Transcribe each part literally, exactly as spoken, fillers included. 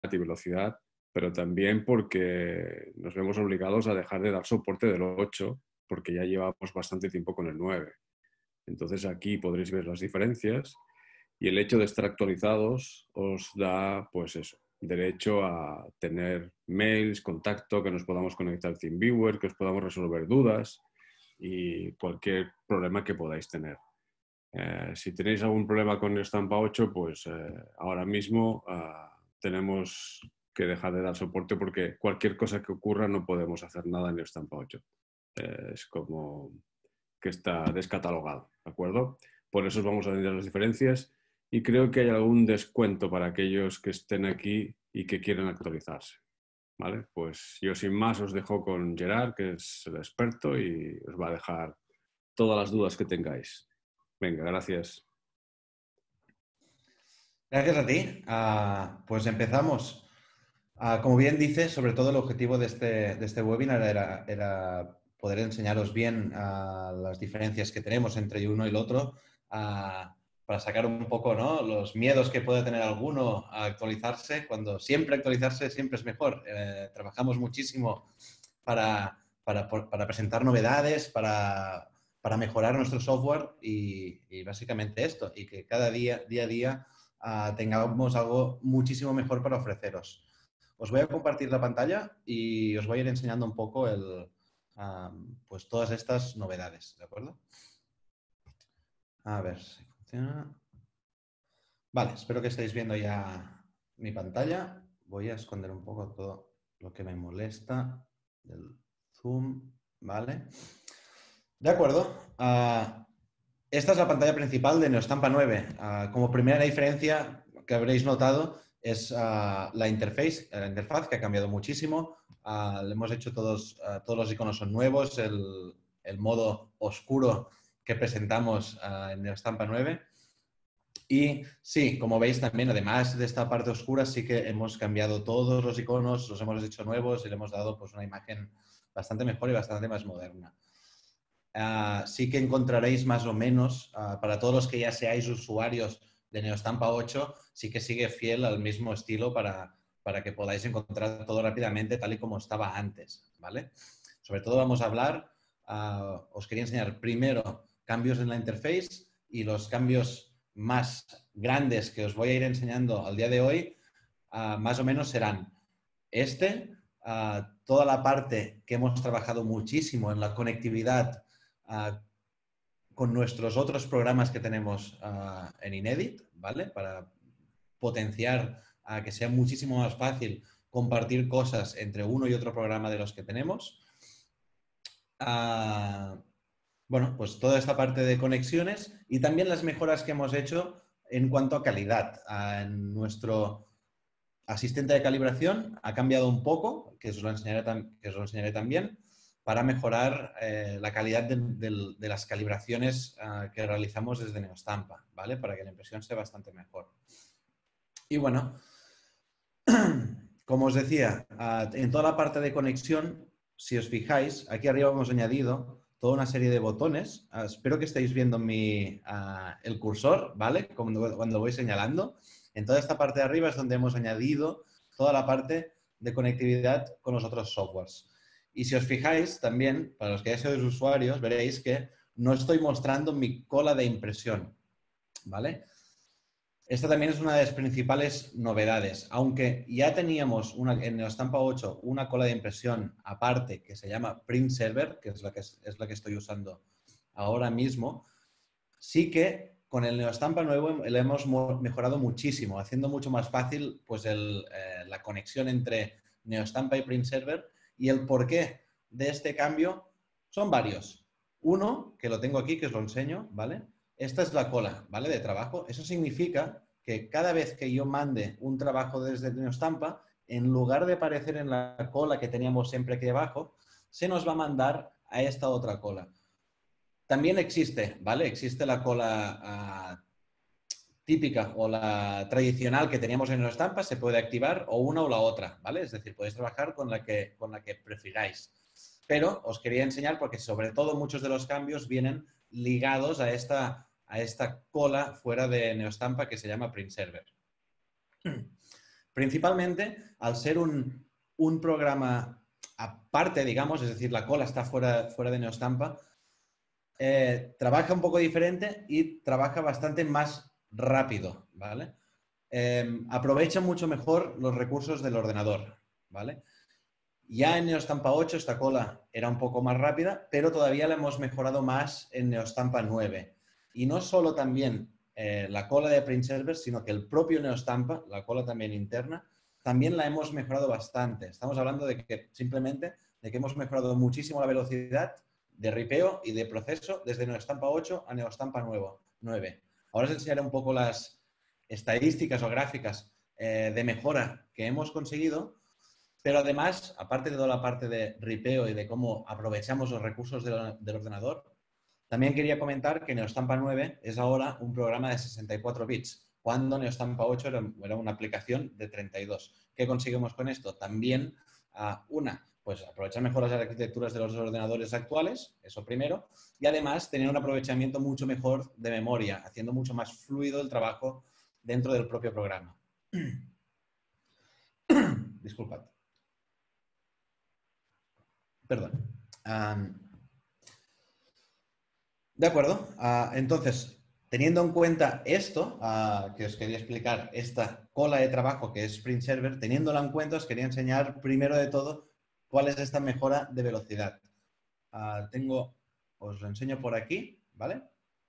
y velocidad, pero también porque nos vemos obligados a dejar de dar soporte del ocho, porque ya llevamos bastante tiempo con el nueve. Entonces aquí podréis ver las diferencias y el hecho de estar actualizados os da, pues eso, derecho a tener mails, contacto, que nos podamos conectar a TeamViewer, que os podamos resolver dudas y cualquier problema que podáis tener. Eh, si tenéis algún problema con Neostampa ocho, pues eh, ahora mismo uh, tenemos que dejar de dar soporte porque cualquier cosa que ocurra no podemos hacer nada en Neostampa ocho. Eh, es como que está descatalogado, ¿de acuerdo? Por eso os vamos a enseñar las diferencias y creo que hay algún descuento para aquellos que estén aquí y que quieran actualizarse, ¿vale? Pues yo sin más os dejo con Gerard, que es el experto y os va a dejar todas las dudas que tengáis. Venga, gracias. Gracias a ti. Uh, pues empezamos. Uh, como bien dices, sobre todo el objetivo de este, de este webinar era, era poder enseñaros bien uh, las diferencias que tenemos entre uno y el otro, uh, para sacar un poco, ¿no?, los miedos que puede tener alguno a actualizarse, cuando siempre actualizarse siempre es mejor. Eh, trabajamos muchísimo para, para, para presentar novedades, para, para mejorar nuestro software y, y básicamente esto, y que cada día, día a día uh, tengamos algo muchísimo mejor para ofreceros. Os voy a compartir la pantalla y os voy a ir enseñando un poco el, um, pues todas estas novedades, ¿de acuerdo? A ver si funciona. Vale, espero que estéis viendo ya mi pantalla. Voy a esconder un poco todo lo que me molesta del Zoom, ¿vale? De acuerdo. Uh, esta es la pantalla principal de Neostampa nueve. Uh, como primera diferencia que habréis notado es uh, la interface, la interfaz, que ha cambiado muchísimo. Uh, le hemos hecho todos, uh, todos los iconos son nuevos, el, el modo oscuro que presentamos uh, en Neostampa nueve. Y sí, como veis también, además de esta parte oscura, sí que hemos cambiado todos los iconos, los hemos hecho nuevos y le hemos dado pues, una imagen bastante mejor y bastante más moderna. Uh, sí que encontraréis más o menos, uh, para todos los que ya seáis usuarios de Neostampa ocho, sí que sigue fiel al mismo estilo para, para que podáis encontrar todo rápidamente tal y como estaba antes, ¿vale? Sobre todo vamos a hablar, uh, os quería enseñar primero cambios en la interface y los cambios más grandes que os voy a ir enseñando al día de hoy, uh, más o menos serán este, uh, toda la parte que hemos trabajado muchísimo en la conectividad uh, con nuestros otros programas que tenemos uh, en Inedit, ¿vale? Para potenciar a uh, que sea muchísimo más fácil compartir cosas entre uno y otro programa de los que tenemos. Uh, bueno, pues toda esta parte de conexiones y también las mejoras que hemos hecho en cuanto a calidad. Uh, en nuestro asistente de calibración ha cambiado un poco, que os lo enseñaré, que os lo enseñaré también, para mejorar eh, la calidad de, de, de las calibraciones uh, que realizamos desde Neostampa, ¿vale? Para que la impresión sea bastante mejor. Y bueno, como os decía, uh, en toda la parte de conexión, si os fijáis, aquí arriba hemos añadido toda una serie de botones. Uh, espero que estéis viendo mi, uh, el cursor, ¿vale? Cuando, cuando lo voy señalando. En toda esta parte de arriba es donde hemos añadido toda la parte de conectividad con los otros softwares. Y si os fijáis también, para los que ya sois usuarios, veréis que no estoy mostrando mi cola de impresión, ¿vale? Esta también es una de las principales novedades. Aunque ya teníamos una, en Neostampa ocho una cola de impresión aparte que se llama Print Server, que es la que, es, es la que estoy usando ahora mismo, sí que con el Neostampa nuevo le hemos mejorado muchísimo, haciendo mucho más fácil pues, el, eh, la conexión entre Neostampa y Print Server. Y el porqué de este cambio son varios. Uno, que lo tengo aquí, que os lo enseño, ¿vale? Esta es la cola, ¿vale? De trabajo. Eso significa que cada vez que yo mande un trabajo desde Neostampa, en lugar de aparecer en la cola que teníamos siempre aquí abajo, se nos va a mandar a esta otra cola. También existe, ¿vale? Existe la cola uh, típica o la tradicional que teníamos en Neostampa, se puede activar o una o la otra, ¿vale? Es decir, podéis trabajar con la que, con la que prefiráis. Pero os quería enseñar porque sobre todo muchos de los cambios vienen ligados a esta, a esta cola fuera de Neostampa que se llama Print Server. Principalmente al ser un, un programa aparte, digamos, es decir, la cola está fuera, fuera de Neostampa, eh, trabaja un poco diferente y trabaja bastante más rápido, ¿vale? Eh, aprovecha mucho mejor los recursos del ordenador, ¿vale? Ya en Neostampa ocho esta cola era un poco más rápida, pero todavía la hemos mejorado más en Neostampa nueve. Y no solo también eh, la cola de Print Server, sino que el propio Neostampa, la cola también interna, también la hemos mejorado bastante. Estamos hablando de que simplemente de que hemos mejorado muchísimo la velocidad de ripeo y de proceso desde Neostampa ocho a Neostampa nueve. Ahora os enseñaré un poco las estadísticas o gráficas eh, de mejora que hemos conseguido. Pero además, aparte de toda la parte de ripeo y de cómo aprovechamos los recursos del, del ordenador, también quería comentar que Neostampa nueve es ahora un programa de sesenta y cuatro bits, cuando Neostampa ocho era, era una aplicación de treinta y dos. ¿Qué conseguimos con esto? También, uh, una, pues aprovechar mejor las arquitecturas de los ordenadores actuales, eso primero, y además tener un aprovechamiento mucho mejor de memoria, haciendo mucho más fluido el trabajo dentro del propio programa. Disculpad. Perdón. Um, de acuerdo. Uh, entonces, teniendo en cuenta esto, uh, que os quería explicar, esta cola de trabajo que es Print Server, teniéndola en cuenta, os quería enseñar primero de todo cuál es esta mejora de velocidad. Uh, tengo, os lo enseño por aquí, ¿vale?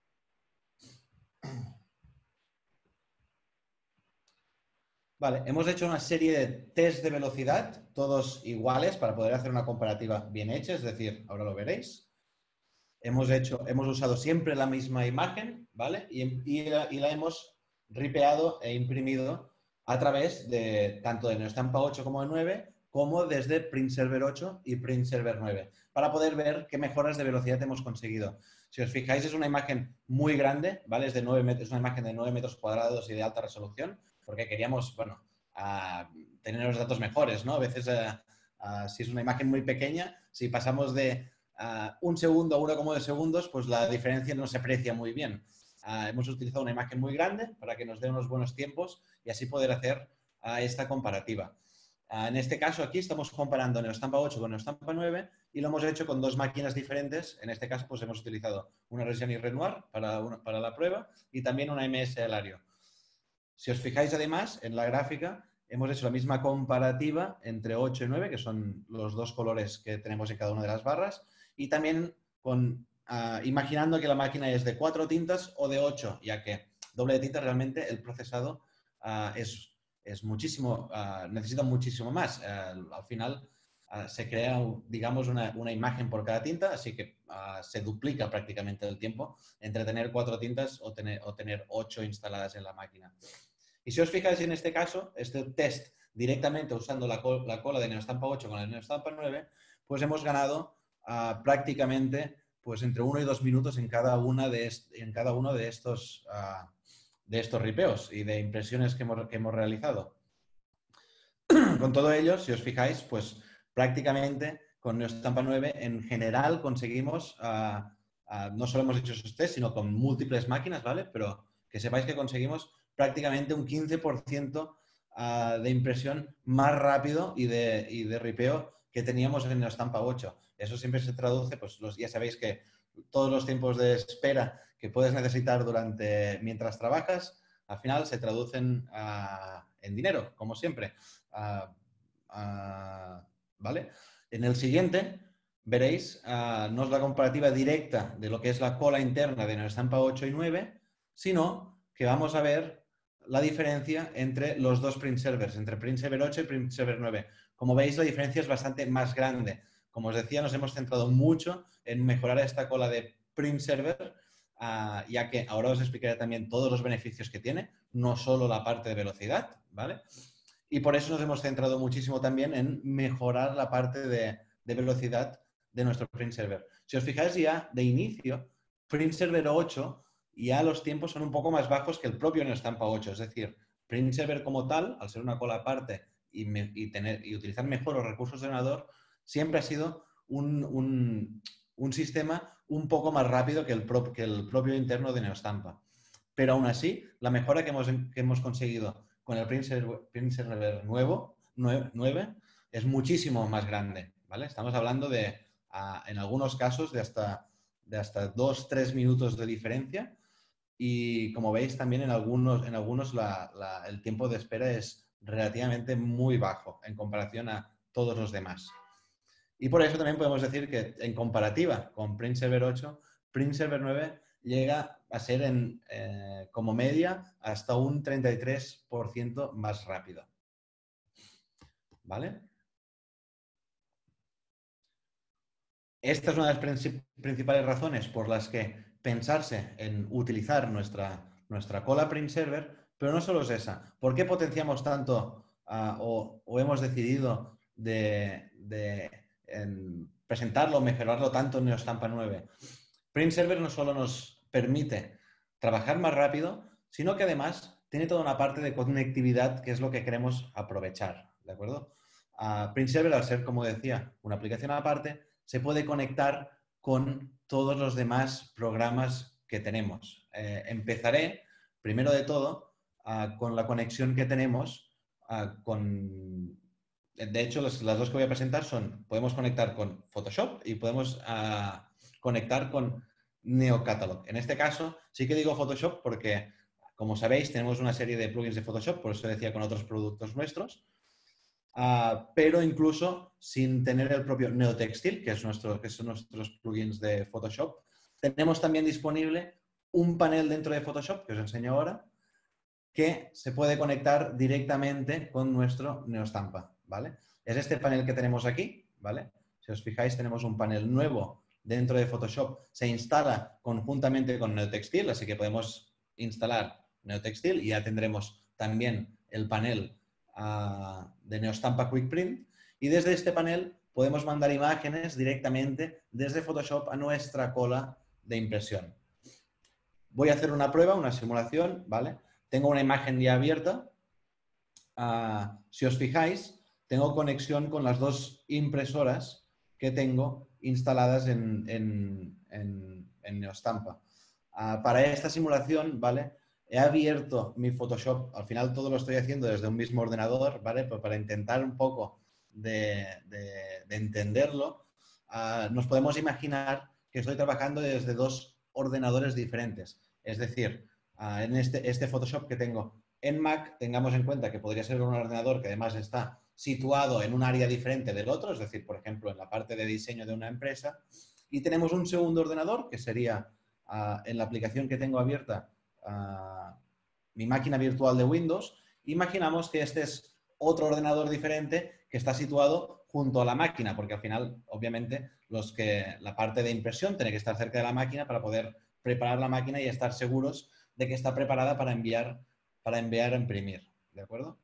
Vale, hemos hecho una serie de test de velocidad, todos iguales, para poder hacer una comparativa bien hecha, es decir, ahora lo veréis. Hemos, hecho, hemos usado siempre la misma imagen, ¿vale? Y, y, la, y la hemos ripeado e imprimido a través de tanto de Neostampa ocho como de nueve, como desde Print Server ocho y Print Server nueve, para poder ver qué mejoras de velocidad hemos conseguido. Si os fijáis, es una imagen muy grande, ¿vale? Es, de nueve metros, es una imagen de nueve metros cuadrados y de alta resolución, porque queríamos, bueno, uh, tener los datos mejores, ¿no? A veces, uh, uh, si es una imagen muy pequeña, si pasamos de Uh, un segundo a uno como de segundos, pues la diferencia no se aprecia muy bien. Uh, hemos utilizado una imagen muy grande para que nos dé unos buenos tiempos y así poder hacer uh, esta comparativa. Uh, en este caso aquí estamos comparando Neostampa ocho con Neostampa nueve y lo hemos hecho con dos máquinas diferentes. En este caso pues hemos utilizado una Reggiani Renoir para, una, para la prueba y también una M S Alario. Si os fijáis además en la gráfica, hemos hecho la misma comparativa entre ocho y nueve, que son los dos colores que tenemos en cada una de las barras, y también con, uh, imaginando que la máquina es de cuatro tintas o de ocho, ya que doble de tinta realmente el procesado uh, es, es muchísimo, uh, necesita muchísimo más. Uh, al final uh, se crea, digamos, una, una imagen por cada tinta, así que uh, se duplica prácticamente el tiempo entre tener cuatro tintas o tener, o tener ocho instaladas en la máquina. Y si os fijáis en este caso, este test directamente usando la, col la cola de Neostampa ocho con la Neostampa nueve, pues hemos ganado uh, prácticamente pues entre uno y dos minutos en cada, una de en cada uno de estos, uh, de estos ripeos y de impresiones que hemos, que hemos realizado. Con todo ello, si os fijáis, pues prácticamente con Neostampa nueve en general conseguimos, uh, uh, no solo hemos hecho esos test, sino con múltiples máquinas, ¿vale? Pero que sepáis que conseguimos prácticamente un quince por ciento uh, de impresión más rápido y de, y de ripeo que teníamos en Neostampa ocho. Eso siempre se traduce, pues los, ya sabéis que todos los tiempos de espera que puedes necesitar durante mientras trabajas, al final se traducen uh, en dinero, como siempre. Uh, uh, ¿Vale? En el siguiente veréis, uh, no es la comparativa directa de lo que es la cola interna de Neostampa ocho y nueve, sino que vamos a ver la diferencia entre los dos print servers, entre Print Server ocho y Print Server nueve. Como veis, la diferencia es bastante más grande. Como os decía, nos hemos centrado mucho en mejorar esta cola de Print Server, uh, ya que ahora os explicaré también todos los beneficios que tiene, no solo la parte de velocidad, ¿vale? Y por eso nos hemos centrado muchísimo también en mejorar la parte de, de velocidad de nuestro Print Server. Si os fijáis ya de inicio, Print Server ocho ya los tiempos son un poco más bajos que el propio Neostampa ocho. Es decir, Print Server como tal, al ser una cola aparte y, me, y, tener, y utilizar mejor los recursos de ordenador, siempre ha sido un, un, un sistema un poco más rápido que el, pro, que el propio interno de Neostampa. Pero aún así, la mejora que hemos, que hemos conseguido con el Print Server, Print Server nuevo, nueve, es muchísimo más grande, ¿vale? Estamos hablando de, uh, en algunos casos, de hasta, de hasta dos, tres minutos de diferencia. Y como veis, también en algunos, en algunos la, la, el tiempo de espera es relativamente muy bajo en comparación a todos los demás. Y por eso también podemos decir que en comparativa con Print Server ocho, Print Server nueve llega a ser en, eh, como media hasta un treinta y tres por ciento más rápido. ¿Vale? Esta es una de las principales razones por las que pensarse en utilizar nuestra, nuestra cola Print Server, pero no solo es esa. ¿Por qué potenciamos tanto uh, o, o hemos decidido de, de en presentarlo, mejorarlo tanto en Neostampa nueve? Print Server no solo nos permite trabajar más rápido, sino que además tiene toda una parte de conectividad que es lo que queremos aprovechar, ¿de acuerdo? Uh, Print Server, al ser, como decía, una aplicación aparte, se puede conectar con todos los demás programas que tenemos. Eh, empezaré, primero de todo, uh, con la conexión que tenemos uh, con... De hecho, las, las dos que voy a presentar son, podemos conectar con Photoshop y podemos uh, conectar con NeoCatalog. En este caso, sí que digo Photoshop porque, como sabéis, tenemos una serie de plugins de Photoshop, por eso decía con otros productos nuestros. Uh, pero incluso sin tener el propio NeoTextile, que, es nuestro, que son nuestros plugins de Photoshop, tenemos también disponible un panel dentro de Photoshop, que os enseño ahora, que se puede conectar directamente con nuestro Neostampa, ¿vale? Es este panel que tenemos aquí, ¿vale? Si os fijáis, tenemos un panel nuevo dentro de Photoshop. Se instala conjuntamente con NeoTextile, así que podemos instalar NeoTextile y ya tendremos también el panel Uh, de Neostampa Quick Print, y desde este panel podemos mandar imágenes directamente desde Photoshop a nuestra cola de impresión. Voy a hacer una prueba, una simulación, ¿vale? Tengo una imagen ya abierta. Uh, si os fijáis, tengo conexión con las dos impresoras que tengo instaladas en, en, en, en Neostampa. Uh, para esta simulación, ¿vale? He abierto mi Photoshop, al final todo lo estoy haciendo desde un mismo ordenador, ¿vale? Pero para intentar un poco de, de, de entenderlo, uh, nos podemos imaginar que estoy trabajando desde dos ordenadores diferentes. Es decir, uh, en este, este Photoshop que tengo en Mac, tengamos en cuenta que podría ser un ordenador que además está situado en un área diferente del otro, es decir, por ejemplo, en la parte de diseño de una empresa, y tenemos un segundo ordenador que sería uh, en la aplicación que tengo abierta, Uh, mi máquina virtual de Windows. Imaginamos que este es otro ordenador diferente que está situado junto a la máquina, porque al final, obviamente, los que, la parte de impresión tiene que estar cerca de la máquina para poder preparar la máquina y estar seguros de que está preparada para enviar, para enviar a imprimir. ¿De acuerdo?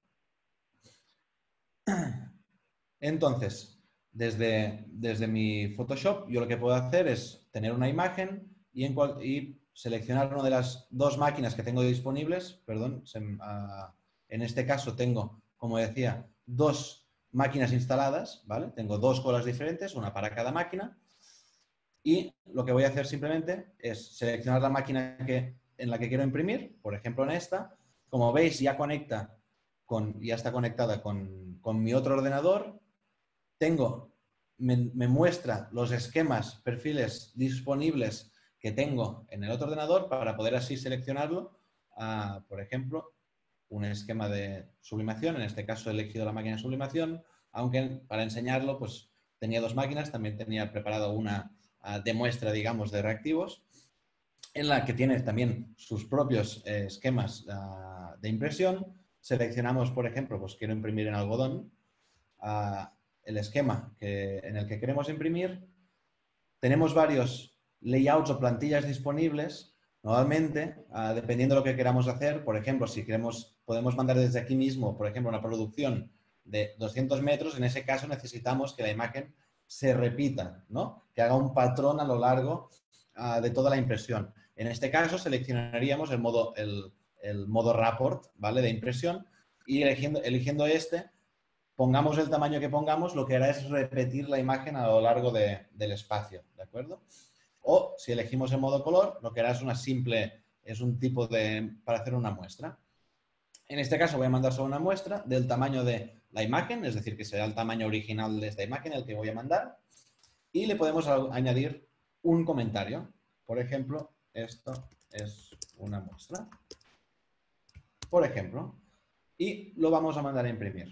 Entonces, desde, desde mi Photoshop, yo lo que puedo hacer es tener una imagen y, en cual, y seleccionar una de las dos máquinas que tengo disponibles. Perdón, se, uh, en este caso tengo, como decía, dos máquinas instaladas, ¿vale? Tengo dos colas diferentes, una para cada máquina. Y lo que voy a hacer simplemente es seleccionar la máquina que, en la que quiero imprimir, por ejemplo en esta. Como veis, ya conecta con, ya está conectada con, con mi otro ordenador. Tengo, me, me muestra los esquemas, perfiles disponibles que tengo en el otro ordenador para poder así seleccionarlo. Uh, por ejemplo, un esquema de sublimación, en este caso he elegido la máquina de sublimación, aunque para enseñarlo pues tenía dos máquinas, también tenía preparado una uh, de muestra, digamos, de reactivos, en la que tiene también sus propios eh, esquemas uh, de impresión. Seleccionamos, por ejemplo, pues quiero imprimir en algodón, uh, el esquema que, en el que queremos imprimir. Tenemos varios layouts o plantillas disponibles. Normalmente, uh, dependiendo de lo que queramos hacer, por ejemplo, si queremos, podemos mandar desde aquí mismo, por ejemplo, una producción de doscientos metros, en ese caso necesitamos que la imagen se repita, ¿no? Que haga un patrón a lo largo uh, de toda la impresión. En este caso, seleccionaríamos el modo, el, el modo rapport, ¿vale? De impresión, y eligiendo, eligiendo este, pongamos el tamaño que pongamos, lo que hará es repetir la imagen a lo largo de, del espacio, ¿de acuerdo? O si elegimos el modo color, lo que hará es una simple, es un tipo de, para hacer una muestra. En este caso voy a mandar solo una muestra del tamaño de la imagen, es decir, que será el tamaño original de esta imagen el que voy a mandar. Y le podemos añadir un comentario. Por ejemplo, esto es una muestra. Por ejemplo. Y lo vamos a mandar a imprimir.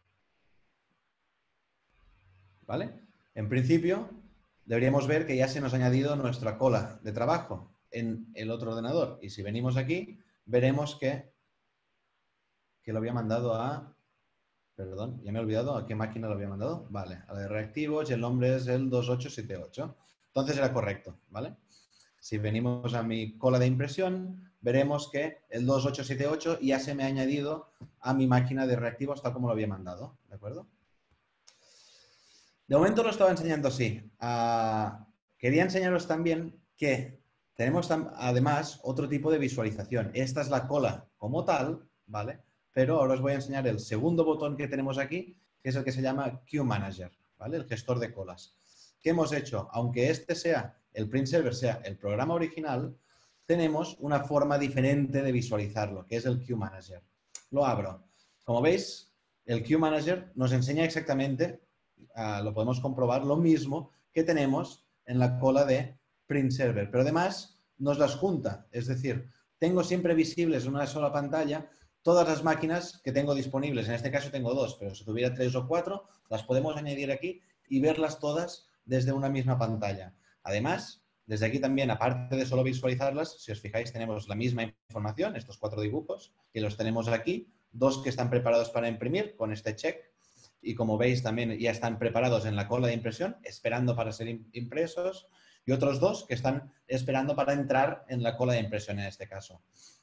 ¿Vale? En principio, deberíamos ver que ya se nos ha añadido nuestra cola de trabajo en el otro ordenador. Y si venimos aquí, veremos que, que lo había mandado a... Perdón, ya me he olvidado a qué máquina lo había mandado. Vale, a la de reactivos y el nombre es el dos ocho siete ocho. Entonces era correcto, ¿vale? Si venimos a mi cola de impresión, veremos que el dos ocho siete ocho ya se me ha añadido a mi máquina de reactivos tal como lo había mandado, ¿de acuerdo? De momento lo estaba enseñando así. Uh, quería enseñaros también que tenemos además otro tipo de visualización. Esta es la cola como tal, ¿vale? Pero ahora os voy a enseñar el segundo botón que tenemos aquí, que es el que se llama Queue Manager, ¿vale? El gestor de colas. ¿Qué hemos hecho? Aunque este sea, el print server sea el programa original, tenemos una forma diferente de visualizarlo, que es el Queue Manager. Lo abro. Como veis, el Queue Manager nos enseña exactamente... Uh, lo podemos comprobar, lo mismo que tenemos en la cola de print server, pero además nos las junta, es decir, tengo siempre visibles en una sola pantalla todas las máquinas que tengo disponibles. En este caso tengo dos, pero si tuviera tres o cuatro, las podemos añadir aquí y verlas todas desde una misma pantalla. Además, desde aquí también, aparte de solo visualizarlas, si os fijáis, tenemos la misma información, estos cuatro dibujos, que los tenemos aquí, dos que están preparados para imprimir con este check. Y como veis también ya están preparados en la cola de impresión, esperando para ser impresos, y otros dos que están esperando para entrar en la cola de impresión en este caso.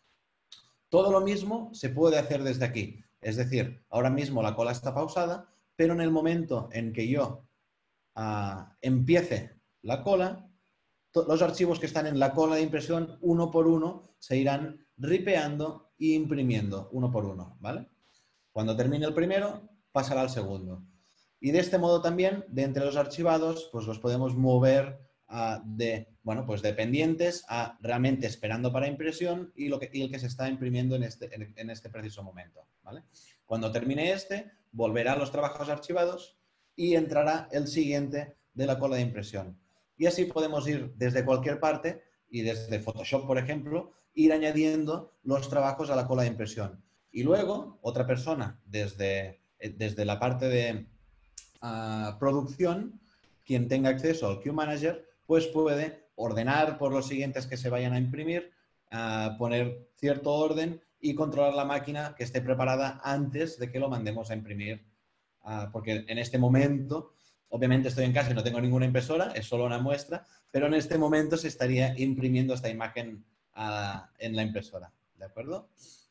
Todo lo mismo se puede hacer desde aquí. Es decir, ahora mismo la cola está pausada, pero en el momento en que yo uh, empiece la cola, los archivos que están en la cola de impresión, uno por uno, se irán ripeando e imprimiendo uno por uno, ¿vale? Cuando termine el primero, pasará al segundo. Y de este modo también, de entre los archivados, pues los podemos mover uh, de, bueno, pues de pendientes a realmente esperando para impresión y, lo que, y el que se está imprimiendo en este, en, en este preciso momento, ¿vale? Cuando termine este, volverá a los trabajos archivados y entrará el siguiente de la cola de impresión. Y así podemos ir desde cualquier parte y desde Photoshop, por ejemplo, ir añadiendo los trabajos a la cola de impresión. Y luego, otra persona, desde, desde la parte de uh, producción, quien tenga acceso al Queue Manager, pues puede ordenar por los siguientes que se vayan a imprimir, uh, poner cierto orden y controlar la máquina que esté preparada antes de que lo mandemos a imprimir. Uh, porque en este momento, obviamente estoy en casa y no tengo ninguna impresora, es solo una muestra, pero en este momento se estaría imprimiendo esta imagen uh, en la impresora. ¿De acuerdo?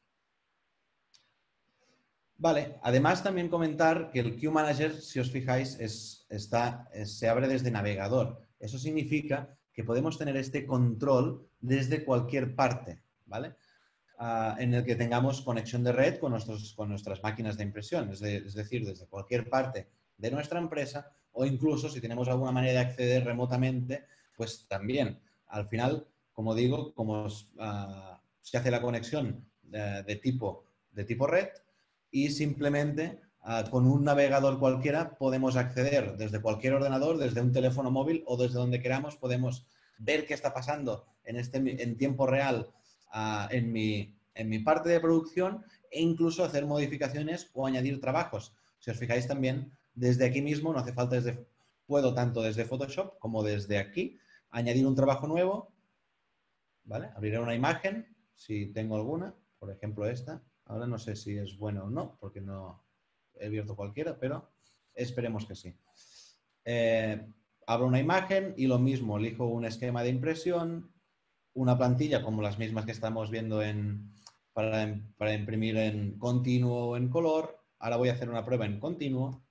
Vale, además también comentar que el Queue Manager, si os fijáis, es, está, es, se abre desde navegador. Eso significa que podemos tener este control desde cualquier parte, ¿vale? Uh, en el que tengamos conexión de red con, nuestros, con nuestras máquinas de impresión, es, de, es decir, desde cualquier parte de nuestra empresa o incluso si tenemos alguna manera de acceder remotamente, pues también. Al final, como digo, como uh, se hace la conexión uh, de, tipo, de tipo red, y simplemente uh, con un navegador cualquiera podemos acceder desde cualquier ordenador, desde un teléfono móvil o desde donde queramos, podemos ver qué está pasando en, este, en tiempo real uh, en, mi, en mi parte de producción e incluso hacer modificaciones o añadir trabajos. Si os fijáis también, desde aquí mismo, no hace falta, desde, puedo tanto desde Photoshop como desde aquí añadir un trabajo nuevo, ¿vale? Abriré una imagen, si tengo alguna, por ejemplo esta. Ahora no sé si es bueno o no, porque no he abierto cualquiera, pero esperemos que sí. Eh, abro una imagen y lo mismo, elijo un esquema de impresión, una plantilla como las mismas que estamos viendo en, para, para imprimir en continuo o en color. Ahora voy a hacer una prueba en continuo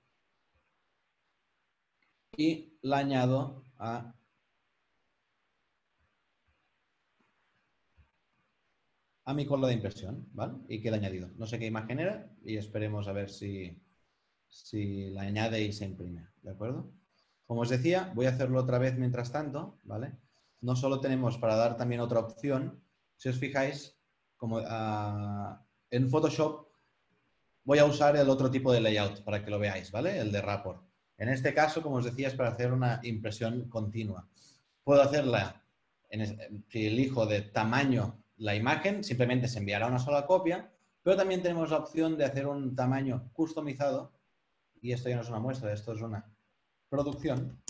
y la añado a... a mi cola de impresión, ¿vale? Y queda añadido. No sé qué imagen era y esperemos a ver si, si la añade y se imprime, ¿de acuerdo? Como os decía, voy a hacerlo otra vez mientras tanto, ¿vale? No solo tenemos para dar también otra opción, si os fijáis, como uh, en Photoshop voy a usar el otro tipo de layout para que lo veáis, ¿vale? El de rapport. En este caso, como os decía, es para hacer una impresión continua. Puedo hacerla, en, si elijo de tamaño la imagen, simplemente se enviará una sola copia, pero también tenemos la opción de hacer un tamaño customizado, y esto ya no es una muestra, esto es una producción.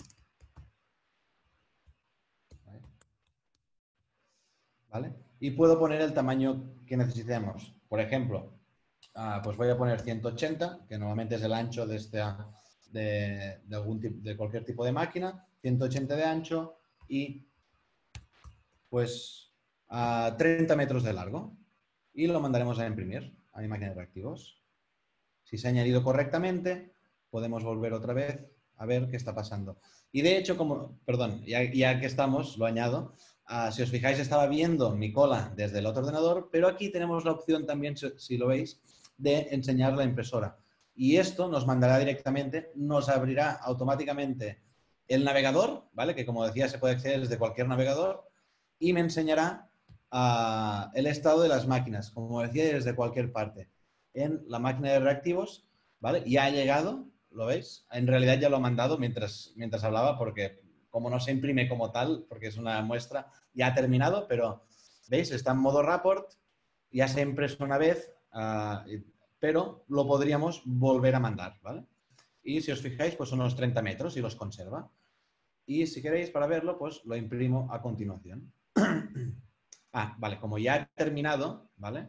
¿Vale? Y puedo poner el tamaño que necesitemos. Por ejemplo, ah, pues voy a poner ciento ochenta, que normalmente es el ancho de, este, de, de, algún de cualquier tipo de máquina, ciento ochenta de ancho y pues a treinta metros de largo. Y lo mandaremos a imprimir a mi máquina de reactivos. Si se ha añadido correctamente, podemos volver otra vez a ver qué está pasando. Y de hecho, como, perdón, ya, ya que estamos, lo añado. Uh, si os fijáis, estaba viendo mi cola desde el otro ordenador, pero aquí tenemos la opción también, si, si lo veis, de enseñar la impresora. Y esto nos mandará directamente, nos abrirá automáticamente el navegador, ¿vale? Que como decía, se puede acceder desde cualquier navegador, y me enseñará uh, el estado de las máquinas, como decía, desde cualquier parte. En la máquina de reactivos, ¿vale? Ya ha llegado, ¿lo veis? En realidad ya lo ha mandado mientras, mientras hablaba, porque como no se imprime como tal, porque es una muestra, ya ha terminado, pero ¿veis? Está en modo rapport, ya se ha impreso una vez, uh, pero lo podríamos volver a mandar, ¿vale? Y si os fijáis, pues son unos treinta metros y los conserva. Y si queréis para verlo, pues lo imprimo a continuación. Ah, vale, como ya he terminado, ¿vale?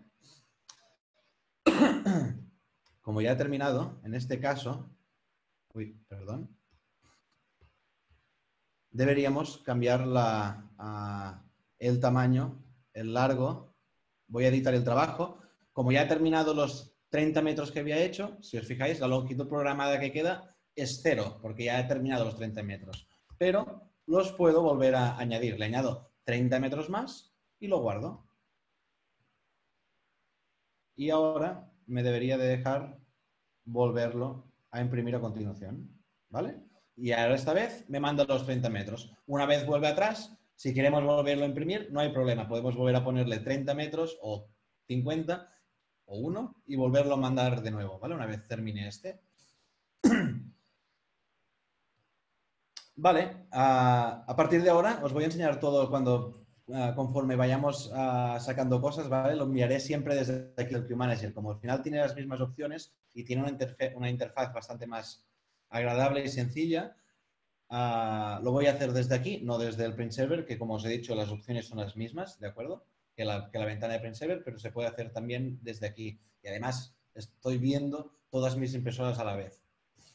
Como ya he terminado, en este caso, uy, perdón, deberíamos cambiar la, uh, el tamaño, el largo. Voy a editar el trabajo. Como ya he terminado los treinta metros que había hecho, si os fijáis, la longitud programada que queda es cero, porque ya he terminado los treinta metros. Pero los puedo volver a añadir. Le añado treinta metros más y lo guardo. Y ahora me debería de dejar volverlo a imprimir a continuación, ¿vale? Y ahora esta vez me manda los treinta metros. Una vez vuelve atrás, si queremos volverlo a imprimir, no hay problema. Podemos volver a ponerle treinta metros o cincuenta o uno y volverlo a mandar de nuevo, ¿vale? Una vez termine este. Vale, uh, a partir de ahora os voy a enseñar todo cuando, uh, conforme vayamos uh, sacando cosas, ¿vale? Lo enviaré siempre desde aquí el Q Manager. Como al final tiene las mismas opciones y tiene una, interfe una interfaz bastante más agradable y sencilla, uh, lo voy a hacer desde aquí, no desde el print server, que como os he dicho, las opciones son las mismas, ¿de acuerdo? Que la, que la ventana de print server, pero se puede hacer también desde aquí. Y además estoy viendo todas mis impresoras a la vez.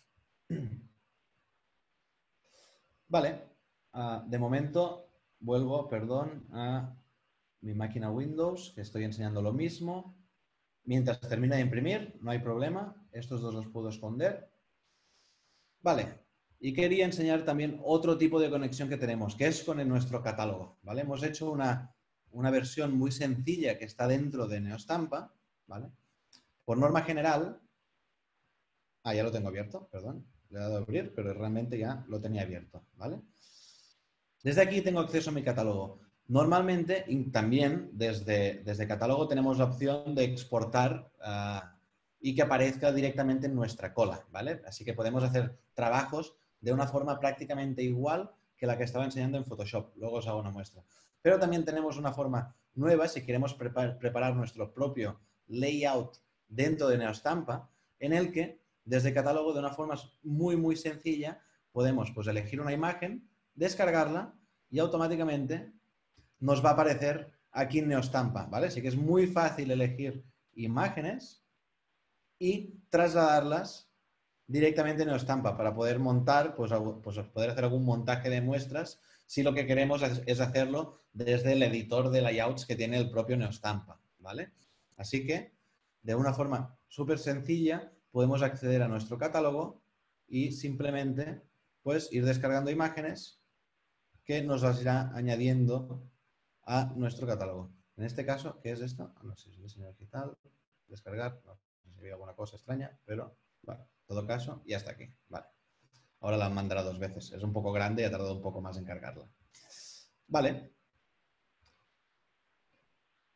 Vale, uh, de momento vuelvo, perdón, a mi máquina Windows, que estoy enseñando lo mismo. Mientras termine de imprimir, no hay problema. Estos dos los puedo esconder. Vale, y quería enseñar también otro tipo de conexión que tenemos, que es con el, nuestro catálogo. ¿Vale? Hemos hecho una, una versión muy sencilla que está dentro de Neostampa. ¿Vale? Por norma general... Ah, ya lo tengo abierto, perdón. Le he dado a abrir, pero realmente ya lo tenía abierto. ¿Vale? Desde aquí tengo acceso a mi catálogo. Normalmente, también desde, desde catálogo tenemos la opción de exportar uh, y que aparezca directamente en nuestra cola, ¿vale? Así que podemos hacer trabajos de una forma prácticamente igual que la que estaba enseñando en Photoshop. Luego os hago una muestra. Pero también tenemos una forma nueva si queremos prepar, preparar nuestro propio layout dentro de Neostampa, en el que desde catálogo de una forma muy, muy sencilla podemos pues, elegir una imagen, descargarla y automáticamente nos va a aparecer aquí en Neostampa, ¿vale? Así que es muy fácil elegir imágenes y trasladarlas directamente en Neostampa para poder montar, pues, pues poder hacer algún montaje de muestras si lo que queremos es hacerlo desde el editor de layouts que tiene el propio Neostampa, ¿vale? Así que, de una forma súper sencilla, podemos acceder a nuestro catálogo y simplemente pues ir descargando imágenes que nos las irá añadiendo a nuestro catálogo. En este caso, ¿qué es esto? No sé si es diseño digital, descargar, no sé si hay alguna cosa extraña, pero vale, en todo caso, ya está aquí. Vale. Ahora la han mandado dos veces. Es un poco grande y ha tardado un poco más en cargarla. Vale.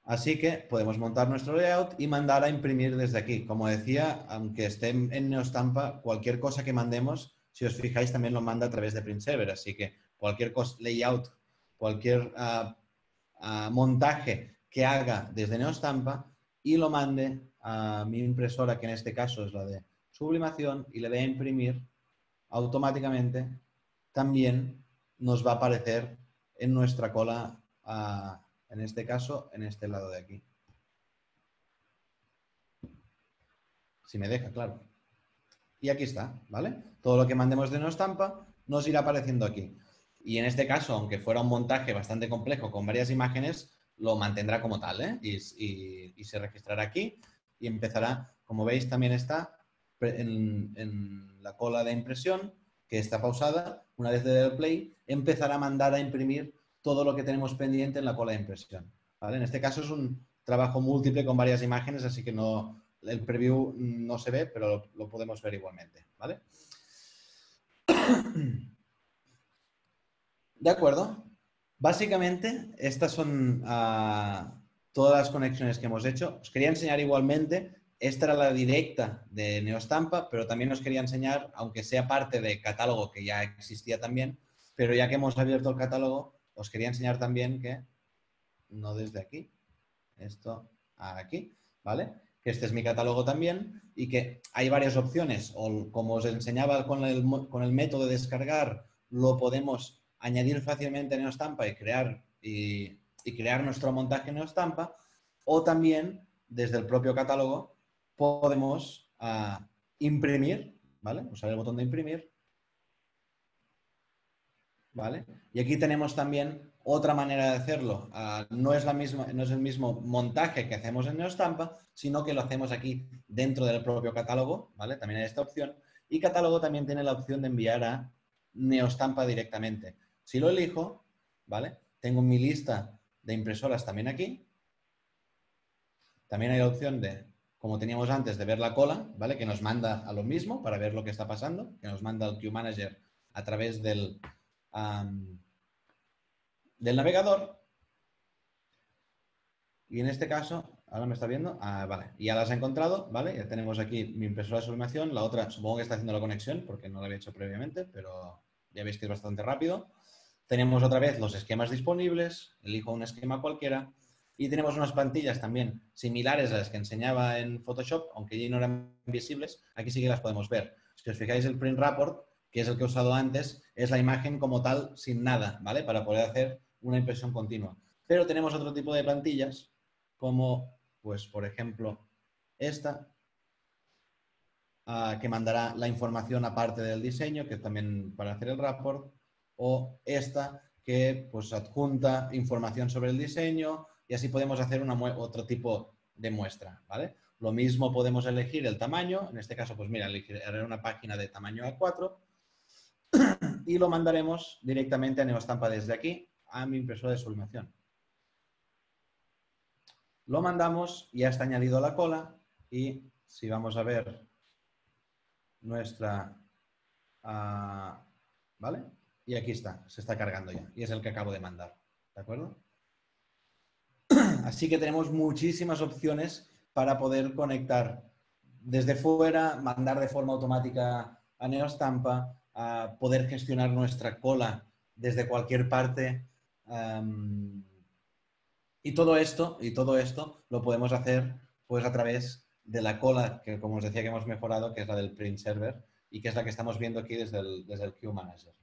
Así que podemos montar nuestro layout y mandar a imprimir desde aquí. Como decía, aunque esté en Neostampa, cualquier cosa que mandemos, si os fijáis, también lo manda a través de Print Server. Así que cualquier cosa, layout, cualquier uh, uh, montaje que haga desde Neostampa y lo mande a mi impresora, que en este caso es la de sublimación, y le dé a imprimir, automáticamente también nos va a aparecer en nuestra cola, uh, en este caso, en este lado de aquí. Si me deja, claro. Y aquí está, ¿vale? Todo lo que mandemos de Neostampa nos irá apareciendo aquí. Y en este caso, aunque fuera un montaje bastante complejo con varias imágenes, lo mantendrá como tal, ¿eh? Y, y, y se registrará aquí y empezará, como veis, también está en, en la cola de impresión, que está pausada. Una vez de el play, empezará a mandar a imprimir todo lo que tenemos pendiente en la cola de impresión, ¿vale? En este caso es un trabajo múltiple con varias imágenes, así que no... El preview no se ve, pero lo, lo podemos ver igualmente, ¿vale? De acuerdo. Básicamente, estas son uh, todas las conexiones que hemos hecho. Os quería enseñar igualmente, esta era la directa de Neostampa, pero también os quería enseñar, aunque sea parte de catálogo que ya existía también, pero ya que hemos abierto el catálogo, os quería enseñar también que, no desde aquí, esto aquí, ¿vale? Que este es mi catálogo también y que hay varias opciones, o como os enseñaba con el, con el método de descargar, lo podemos añadir fácilmente en Neostampa y crear, y, y crear nuestro montaje en Neostampa, o también desde el propio catálogo podemos uh, imprimir, ¿vale? Usar el botón de imprimir, ¿vale? Y aquí tenemos también otra manera de hacerlo. Uh, no, es la misma, no es el mismo montaje que hacemos en Neostampa, sino que lo hacemos aquí dentro del propio catálogo, ¿vale? También hay esta opción. Y catálogo también tiene la opción de enviar a Neostampa directamente. Si lo elijo, ¿vale? Tengo mi lista de impresoras también aquí. También hay la opción de, como teníamos antes, de ver la cola, ¿vale? Que nos manda a lo mismo para ver lo que está pasando, que nos manda el Q Manager a través del... Um, del navegador. Y en este caso, ahora me está viendo, ah, vale, ya las he encontrado, ¿vale? Ya tenemos aquí mi impresora de sublimación, la otra supongo que está haciendo la conexión porque no la había hecho previamente, pero ya veis que es bastante rápido. Tenemos otra vez los esquemas disponibles, elijo un esquema cualquiera y tenemos unas plantillas también similares a las que enseñaba en Photoshop, aunque ya no eran visibles, aquí sí que las podemos ver. Si os fijáis, el print report, que es el que he usado antes, es la imagen como tal sin nada, ¿vale? Para poder hacer una impresión continua. Pero tenemos otro tipo de plantillas, como, pues, por ejemplo, esta, uh, que mandará la información aparte del diseño, que también para hacer el report, o esta, que pues adjunta información sobre el diseño, y así podemos hacer una otro tipo de muestra, ¿vale? Lo mismo podemos elegir el tamaño, en este caso, pues mira, elegiré una página de tamaño A cuatro, y lo mandaremos directamente a Neostampa desde aquí a mi impresora de sublimación. Lo mandamos, ya está añadido a la cola y si vamos a ver nuestra... Uh, ¿vale? Y aquí está, se está cargando ya y es el que acabo de mandar, ¿de acuerdo? Así que tenemos muchísimas opciones para poder conectar desde fuera, mandar de forma automática a Neostampa, a poder gestionar nuestra cola desde cualquier parte. Um, y todo esto, y todo esto lo podemos hacer pues a través de la cola que, como os decía, que hemos mejorado, que es la del Print Server y que es la que estamos viendo aquí desde el, desde el Q Manager.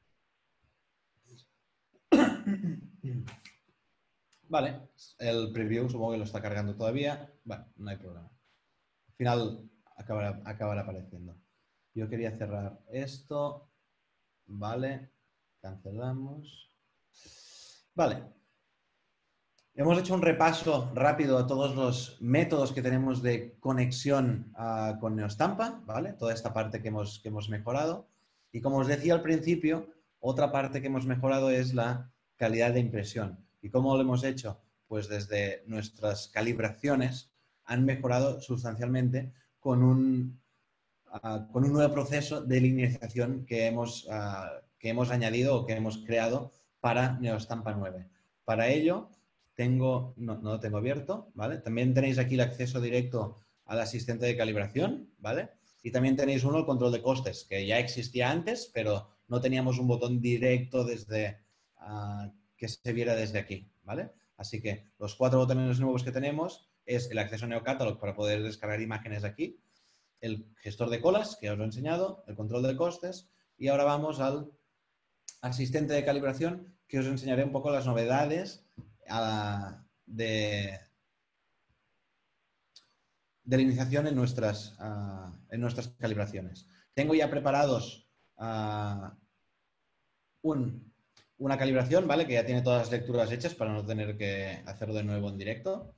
Vale, el preview supongo que lo está cargando todavía. Bueno, no hay problema. Al final acabará, acabará apareciendo. Yo quería cerrar esto. Vale, cancelamos. Vale. Hemos hecho un repaso rápido a todos los métodos que tenemos de conexión uh, con Neostampa, ¿vale? Toda esta parte que hemos, que hemos mejorado. Y como os decía al principio, otra parte que hemos mejorado es la calidad de impresión. ¿Y cómo lo hemos hecho? Pues desde nuestras calibraciones han mejorado sustancialmente con un, uh, con un nuevo proceso de linealización que hemos, uh, que hemos añadido o que hemos creado para Neostampa nueve. Para ello, tengo, no, no lo tengo abierto, ¿vale? También tenéis aquí el acceso directo al asistente de calibración, ¿vale? Y también tenéis uno, el control de costes, que ya existía antes, pero no teníamos un botón directo desde, uh, que se viera desde aquí, ¿vale? Así que los cuatro botones nuevos que tenemos es el acceso a NeoCatalog para poder descargar imágenes aquí, el gestor de colas, que os lo he enseñado, el control de costes, y ahora vamos al asistente de calibración, que os enseñaré un poco las novedades uh, de, de la iniciación en nuestras, uh, en nuestras calibraciones. Tengo ya preparados uh, un, una calibración, ¿vale? Que ya tiene todas las lecturas hechas para no tener que hacerlo de nuevo en directo.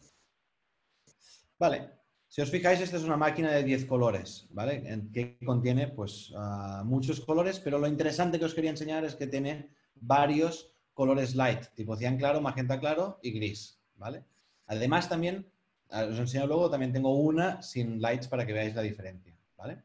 Vale, si os fijáis, esta es una máquina de diez colores, ¿vale? Que contiene pues uh, muchos colores, pero lo interesante que os quería enseñar es que tiene varios colores light, tipo cian claro, magenta claro y gris, ¿vale? Además también, os enseño luego, también tengo una sin lights para que veáis la diferencia, ¿vale?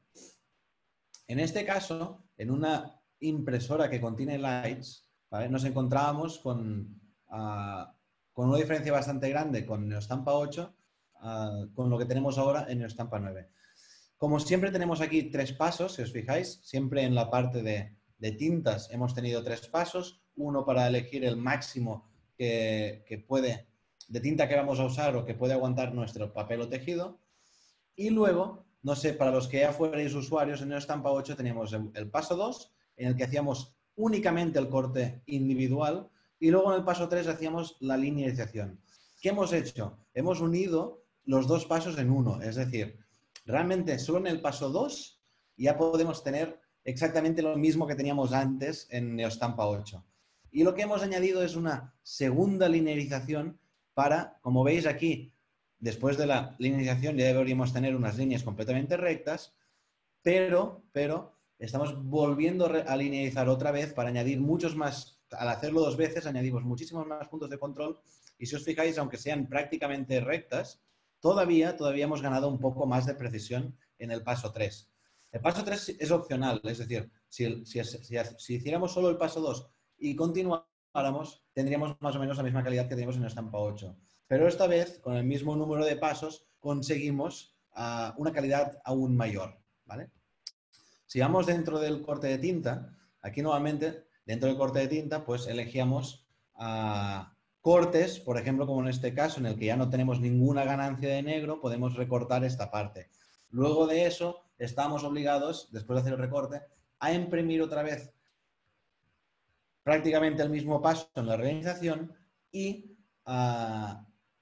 En este caso, en una impresora que contiene lights, ¿vale? Nos encontrábamos con, uh, con una diferencia bastante grande con Neostampa ocho, Uh, con lo que tenemos ahora en Neostampa nueve. Como siempre tenemos aquí tres pasos, si os fijáis, siempre en la parte de, de tintas hemos tenido tres pasos, uno para elegir el máximo que, que puede, de tinta que vamos a usar o que puede aguantar nuestro papel o tejido, y luego, no sé, para los que ya fuerais usuarios en Neostampa ocho teníamos el, el paso dos, en el que hacíamos únicamente el corte individual, y luego en el paso tres hacíamos la linealización. ¿Qué hemos hecho? Hemos unido los dos pasos en uno, es decir, realmente solo en el paso dos ya podemos tener exactamente lo mismo que teníamos antes en Neostampa ocho. Y lo que hemos añadido es una segunda linealización para, como veis aquí, después de la linealización ya deberíamos tener unas líneas completamente rectas, pero, pero estamos volviendo a linealizar otra vez para añadir muchos más, al hacerlo dos veces añadimos muchísimos más puntos de control y si os fijáis, aunque sean prácticamente rectas, todavía, todavía hemos ganado un poco más de precisión en el paso tres. El paso tres es opcional, es decir, si, si, si, si hiciéramos solo el paso dos y continuáramos, tendríamos más o menos la misma calidad que teníamos en Neostampa ocho. Pero esta vez, con el mismo número de pasos, conseguimos uh, una calidad aún mayor, ¿vale? Si vamos dentro del corte de tinta, aquí nuevamente, dentro del corte de tinta, pues elegíamos uh, cortes, por ejemplo, como en este caso, en el que ya no tenemos ninguna ganancia de negro, podemos recortar esta parte. Luego de eso, estamos obligados, después de hacer el recorte, a imprimir otra vez prácticamente el mismo paso en la realización y, uh,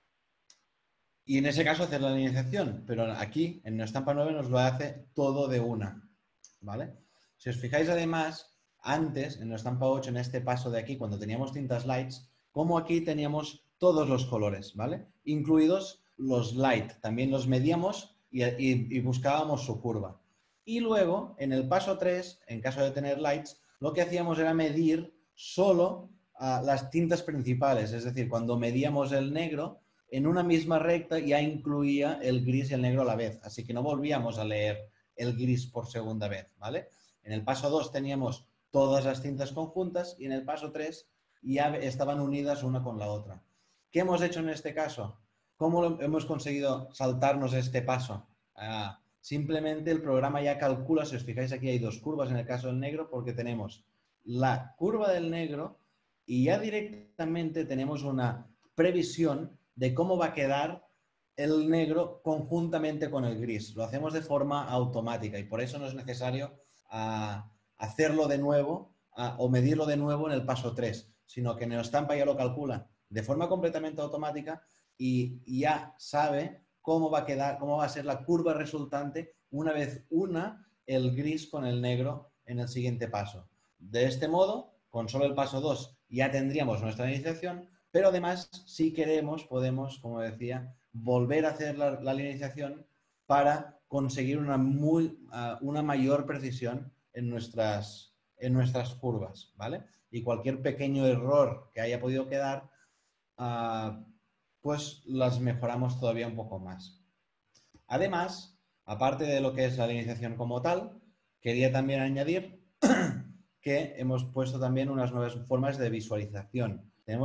y en ese caso hacer la linealización. Pero aquí, en Neostampa nueve, nos lo hace todo de una, ¿vale? Si os fijáis además, antes, en Neostampa ocho, en este paso de aquí, cuando teníamos tintas lights, como aquí teníamos todos los colores, ¿vale? Incluidos los light, también los medíamos y, y, y buscábamos su curva. Y luego, en el paso tres, en caso de tener lights, lo que hacíamos era medir solo uh, las tintas principales, es decir, cuando medíamos el negro, en una misma recta ya incluía el gris y el negro a la vez, así que no volvíamos a leer el gris por segunda vez, ¿vale? En el paso dos teníamos todas las tintas conjuntas y en el paso tres ya estaban unidas una con la otra. ¿Qué hemos hecho en este caso? ¿Cómo hemos conseguido saltarnos este paso? Ah, simplemente el programa ya calcula, si os fijáis aquí hay dos curvas en el caso del negro porque tenemos la curva del negro y ya directamente tenemos una previsión de cómo va a quedar el negro conjuntamente con el gris. Lo hacemos de forma automática y por eso no es necesario uh, hacerlo de nuevo uh, o medirlo de nuevo en el paso tres, sino que Neostampa ya lo calcula de forma completamente automática y ya sabe cómo va a quedar, cómo va a ser la curva resultante una vez una el gris con el negro en el siguiente paso. De este modo, con solo el paso dos ya tendríamos nuestra linealización, pero además, si queremos, podemos, como decía, volver a hacer la, la linealización para conseguir una, muy, uh, una mayor precisión en nuestras, en nuestras curvas, ¿vale? Y cualquier pequeño error que haya podido quedar, uh, pues las mejoramos todavía un poco más. Además, aparte de lo que es la linealización como tal, quería también añadir que hemos puesto también unas nuevas formas de visualización. Tenemos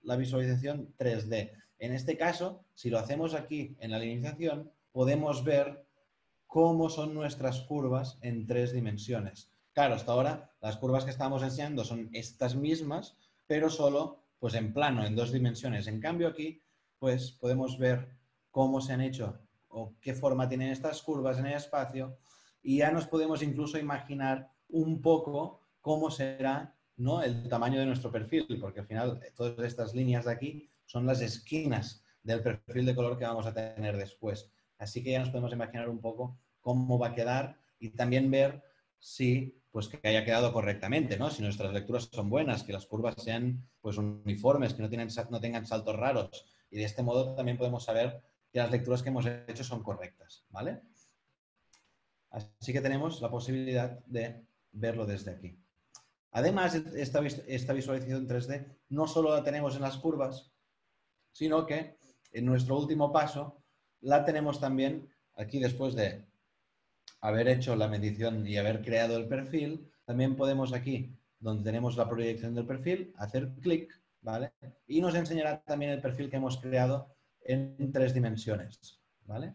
la visualización tres D. En este caso, si lo hacemos aquí en la linealización, podemos ver cómo son nuestras curvas en tres dimensiones. Claro, hasta ahora las curvas que estábamos enseñando son estas mismas, pero solo pues en plano, en dos dimensiones. En cambio aquí, pues podemos ver cómo se han hecho o qué forma tienen estas curvas en el espacio y ya nos podemos incluso imaginar un poco cómo será, ¿no?, el tamaño de nuestro perfil, porque al final todas estas líneas de aquí son las esquinas del perfil de color que vamos a tener después. Así que ya nos podemos imaginar un poco cómo va a quedar y también ver si pues, que haya quedado correctamente, ¿no? Si nuestras lecturas son buenas, que las curvas sean pues, uniformes, que no, tienen, no tengan saltos raros. Y de este modo también podemos saber que las lecturas que hemos hecho son correctas, ¿vale? Así que tenemos la posibilidad de verlo desde aquí. Además, esta, esta visualización en tres D no solo la tenemos en las curvas, sino que en nuestro último paso la tenemos también aquí después de haber hecho la medición y haber creado el perfil. También podemos aquí, donde tenemos la proyección del perfil, hacer clic, ¿vale? Y nos enseñará también el perfil que hemos creado en tres dimensiones, ¿vale?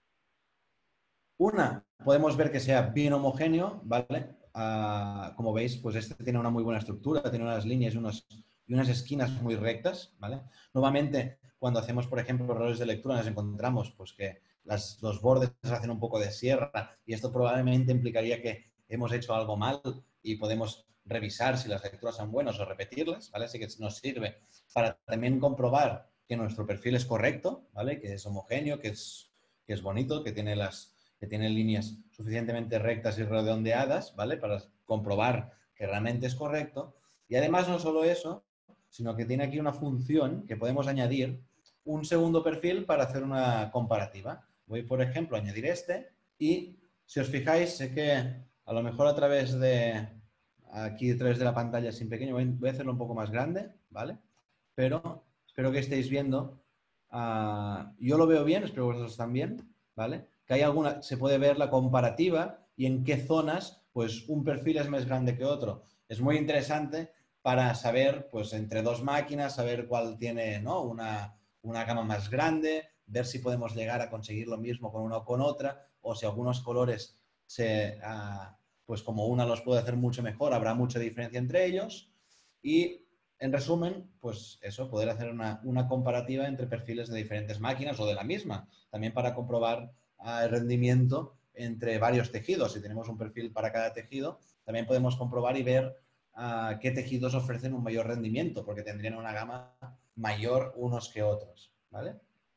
Una, podemos ver que sea bien homogéneo, ¿vale? Uh, como veis, pues este tiene una muy buena estructura, tiene unas líneas y, unos, y unas esquinas muy rectas, ¿vale? Nuevamente, cuando hacemos, por ejemplo, errores de lectura, nos encontramos pues, que las, los bordes hacen un poco de sierra y esto probablemente implicaría que hemos hecho algo mal y podemos revisar si las lecturas son buenas o repetirlas, ¿vale? Así que nos sirve para también comprobar que nuestro perfil es correcto, ¿vale? Que es homogéneo, que es, que es bonito, que tiene las... que tienen líneas suficientemente rectas y redondeadas, ¿vale? Para comprobar que realmente es correcto. Y además no solo eso, sino que tiene aquí una función que podemos añadir un segundo perfil para hacer una comparativa. Voy, por ejemplo, a añadir este y, si os fijáis, sé que a lo mejor a través de aquí a través de la pantalla sin pequeño, voy a hacerlo un poco más grande, ¿vale? Pero espero que estéis viendo. Uh, yo lo veo bien, espero que vosotros también, ¿vale? Que hay alguna, se puede ver la comparativa y en qué zonas pues un perfil es más grande que otro. Es muy interesante para saber, pues entre dos máquinas, saber cuál tiene, ¿no?, una, una gama más grande, ver si podemos llegar a conseguir lo mismo con una o con otra, o si algunos colores, se, uh, pues como una los puede hacer mucho mejor, habrá mucha diferencia entre ellos. Y en resumen, pues eso, poder hacer una, una comparativa entre perfiles de diferentes máquinas o de la misma, también para comprobar el rendimiento entre varios tejidos. Si tenemos un perfil para cada tejido, también podemos comprobar y ver uh, qué tejidos ofrecen un mayor rendimiento, porque tendrían una gama mayor unos que otros, ¿vale?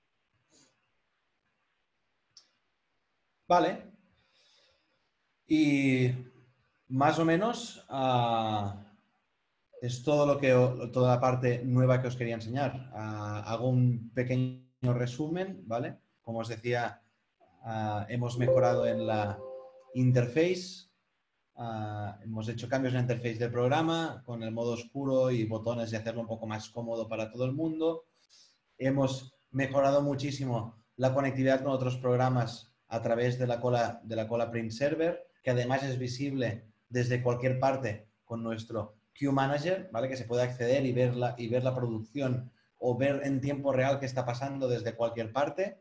Vale. Y más o menos uh, es todo lo que, toda la parte nueva que os quería enseñar. Uh, hago un pequeño resumen, ¿vale? Como os decía, Uh, hemos mejorado en la interface, uh, hemos hecho cambios en la interface del programa con el modo oscuro y botones y hacerlo un poco más cómodo para todo el mundo. Hemos mejorado muchísimo la conectividad con otros programas a través de la cola, de la cola Print Server, que además es visible desde cualquier parte con nuestro Q Manager, ¿vale? Que se puede acceder y ver la, y ver la producción o ver en tiempo real qué está pasando desde cualquier parte.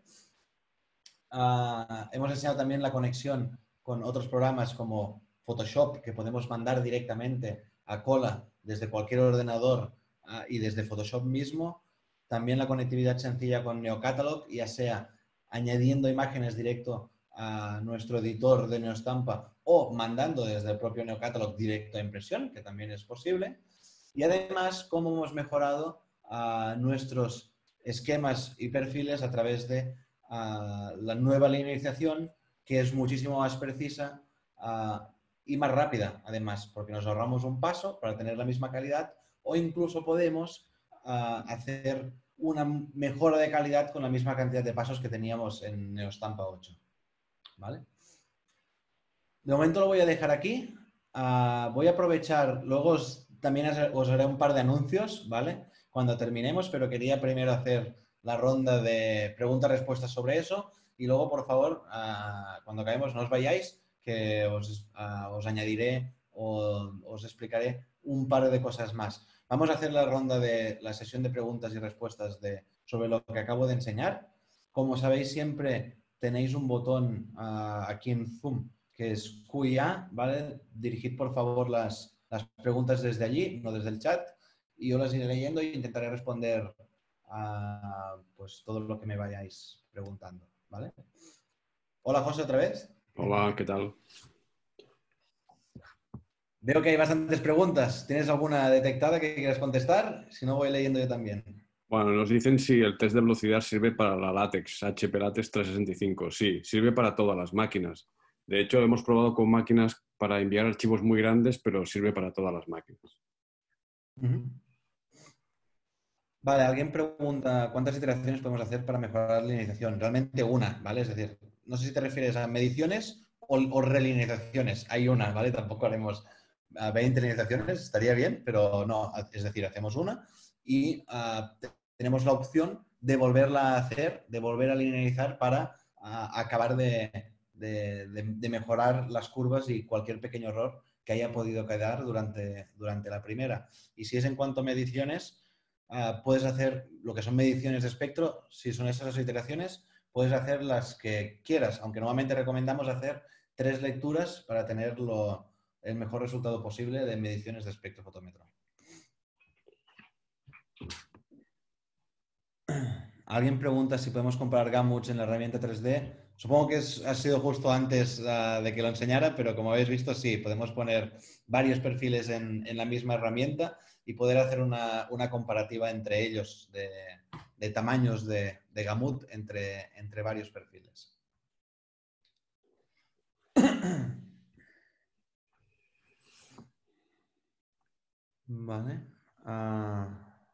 Uh, hemos enseñado también la conexión con otros programas como Photoshop, que podemos mandar directamente a cola desde cualquier ordenador uh, y desde Photoshop mismo. También la conectividad sencilla con NeoCatalog, ya sea añadiendo imágenes directo a nuestro editor de Neostampa o mandando desde el propio NeoCatalog directo a impresión, que también es posible. Y además, cómo hemos mejorado uh, nuestros esquemas y perfiles a través de Uh, la nueva linealización, que es muchísimo más precisa uh, y más rápida, además, porque nos ahorramos un paso para tener la misma calidad o incluso podemos uh, hacer una mejora de calidad con la misma cantidad de pasos que teníamos en Neostampa ocho. ¿Vale? De momento lo voy a dejar aquí. Uh, voy a aprovechar, luego os, también os haré un par de anuncios, ¿vale? Cuando terminemos, pero quería primero hacer la ronda de preguntas-respuestas sobre eso y luego, por favor, uh, cuando acabemos no os vayáis, que os, uh, os añadiré o os explicaré un par de cosas más. Vamos a hacer la ronda de la sesión de preguntas y respuestas de, sobre lo que acabo de enseñar. Como sabéis, siempre tenéis un botón uh, aquí en Zoom que es Q y A, ¿vale? Dirigid por favor las, las preguntas desde allí, no desde el chat, y yo las iré leyendo e intentaré responder a pues, todo lo que me vayáis preguntando, ¿vale? Hola, José, otra vez. Hola, ¿qué tal? Veo que hay bastantes preguntas. ¿Tienes alguna detectada que quieras contestar? Si no, voy leyendo yo también. Bueno, nos dicen si el test de velocidad sirve para la látex, H P Látex trescientos sesenta y cinco. Sí, sirve para todas las máquinas. De hecho, hemos probado con máquinas para enviar archivos muy grandes, pero sirve para todas las máquinas. Uh-huh. Vale, alguien pregunta cuántas iteraciones podemos hacer para mejorar la linealización. Realmente una, ¿vale? Es decir, no sé si te refieres a mediciones o, o relinealizaciones. Hay una, ¿vale? Tampoco haremos a veinte linealizaciones, estaría bien, pero no, es decir, hacemos una y uh, tenemos la opción de volverla a hacer, de volver a linealizar para uh, acabar de, de, de, de mejorar las curvas y cualquier pequeño error que haya podido quedar durante, durante la primera. Y si es en cuanto a mediciones, Uh, puedes hacer lo que son mediciones de espectro, si son esas iteraciones, puedes hacer las que quieras, aunque normalmente recomendamos hacer tres lecturas para tener lo, el mejor resultado posible de mediciones de espectro fotómetro. Alguien pregunta si podemos comparar gamuts en la herramienta tres D. Supongo que es, ha sido justo antes uh, de que lo enseñara, pero como habéis visto, sí, podemos poner varios perfiles en, en la misma herramienta y poder hacer una, una comparativa entre ellos de, de tamaños de, de gamut entre, entre varios perfiles. Vale. Uh,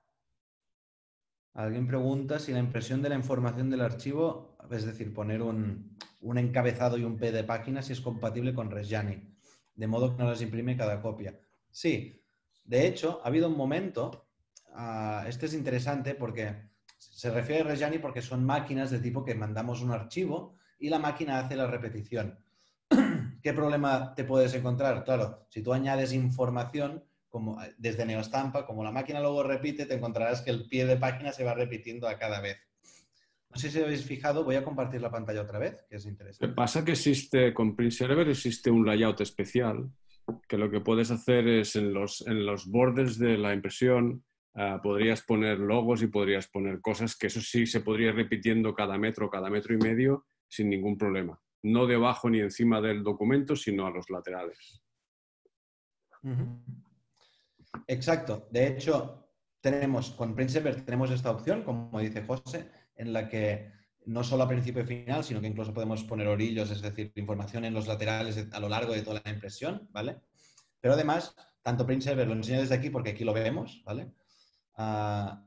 alguien pregunta si la impresión de la información del archivo, es decir, poner un, un encabezado y un pie de página, si es compatible con Reggiani, de modo que no las imprime cada copia. Sí, de hecho, ha habido un momento, uh, este es interesante porque se refiere a Reggiani porque son máquinas de tipo que mandamos un archivo y la máquina hace la repetición. ¿Qué problema te puedes encontrar? Claro, si tú añades información como desde Neostampa, como la máquina luego repite, te encontrarás que el pie de página se va repitiendo a cada vez. No sé si habéis fijado, voy a compartir la pantalla otra vez, que es interesante. Lo que pasa que existe, con Print Server existe un layout especial, que lo que puedes hacer es en los, en los bordes de la impresión uh, podrías poner logos y podrías poner cosas que eso sí se podría ir repitiendo cada metro, cada metro y medio sin ningún problema. No debajo ni encima del documento, sino a los laterales. Uh-huh. Exacto. De hecho, tenemos, con Print Server tenemos esta opción, como dice José, en la que no solo a principio y final, sino que incluso podemos poner orillos, es decir, información en los laterales a lo largo de toda la impresión, ¿vale? Pero además, tanto Print Server lo enseño desde aquí porque aquí lo vemos, ¿vale? Uh,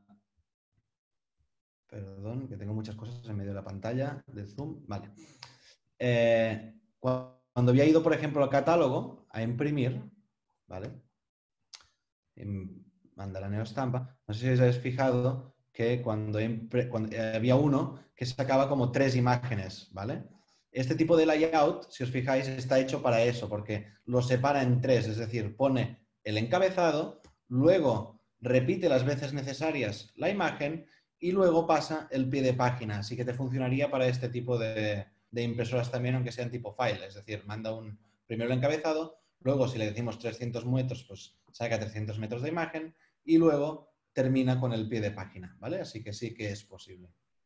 perdón, que tengo muchas cosas en medio de la pantalla del Zoom, ¿vale? Eh, cuando había ido, por ejemplo, al catálogo a imprimir, ¿vale? Manda la neostampa, no sé si os habéis fijado que cuando, cuando eh, había uno que sacaba como tres imágenes, ¿vale? Este tipo de layout, si os fijáis, está hecho para eso, porque lo separa en tres, es decir, pone el encabezado, luego repite las veces necesarias la imagen y luego pasa el pie de página. Así que te funcionaría para este tipo de, de impresoras también, aunque sean tipo file, es decir, manda un primero el encabezado, luego si le decimos trescientos metros, pues saca trescientos metros de imagen y luego termina con el pie de página, ¿vale? Así que sí que es posible.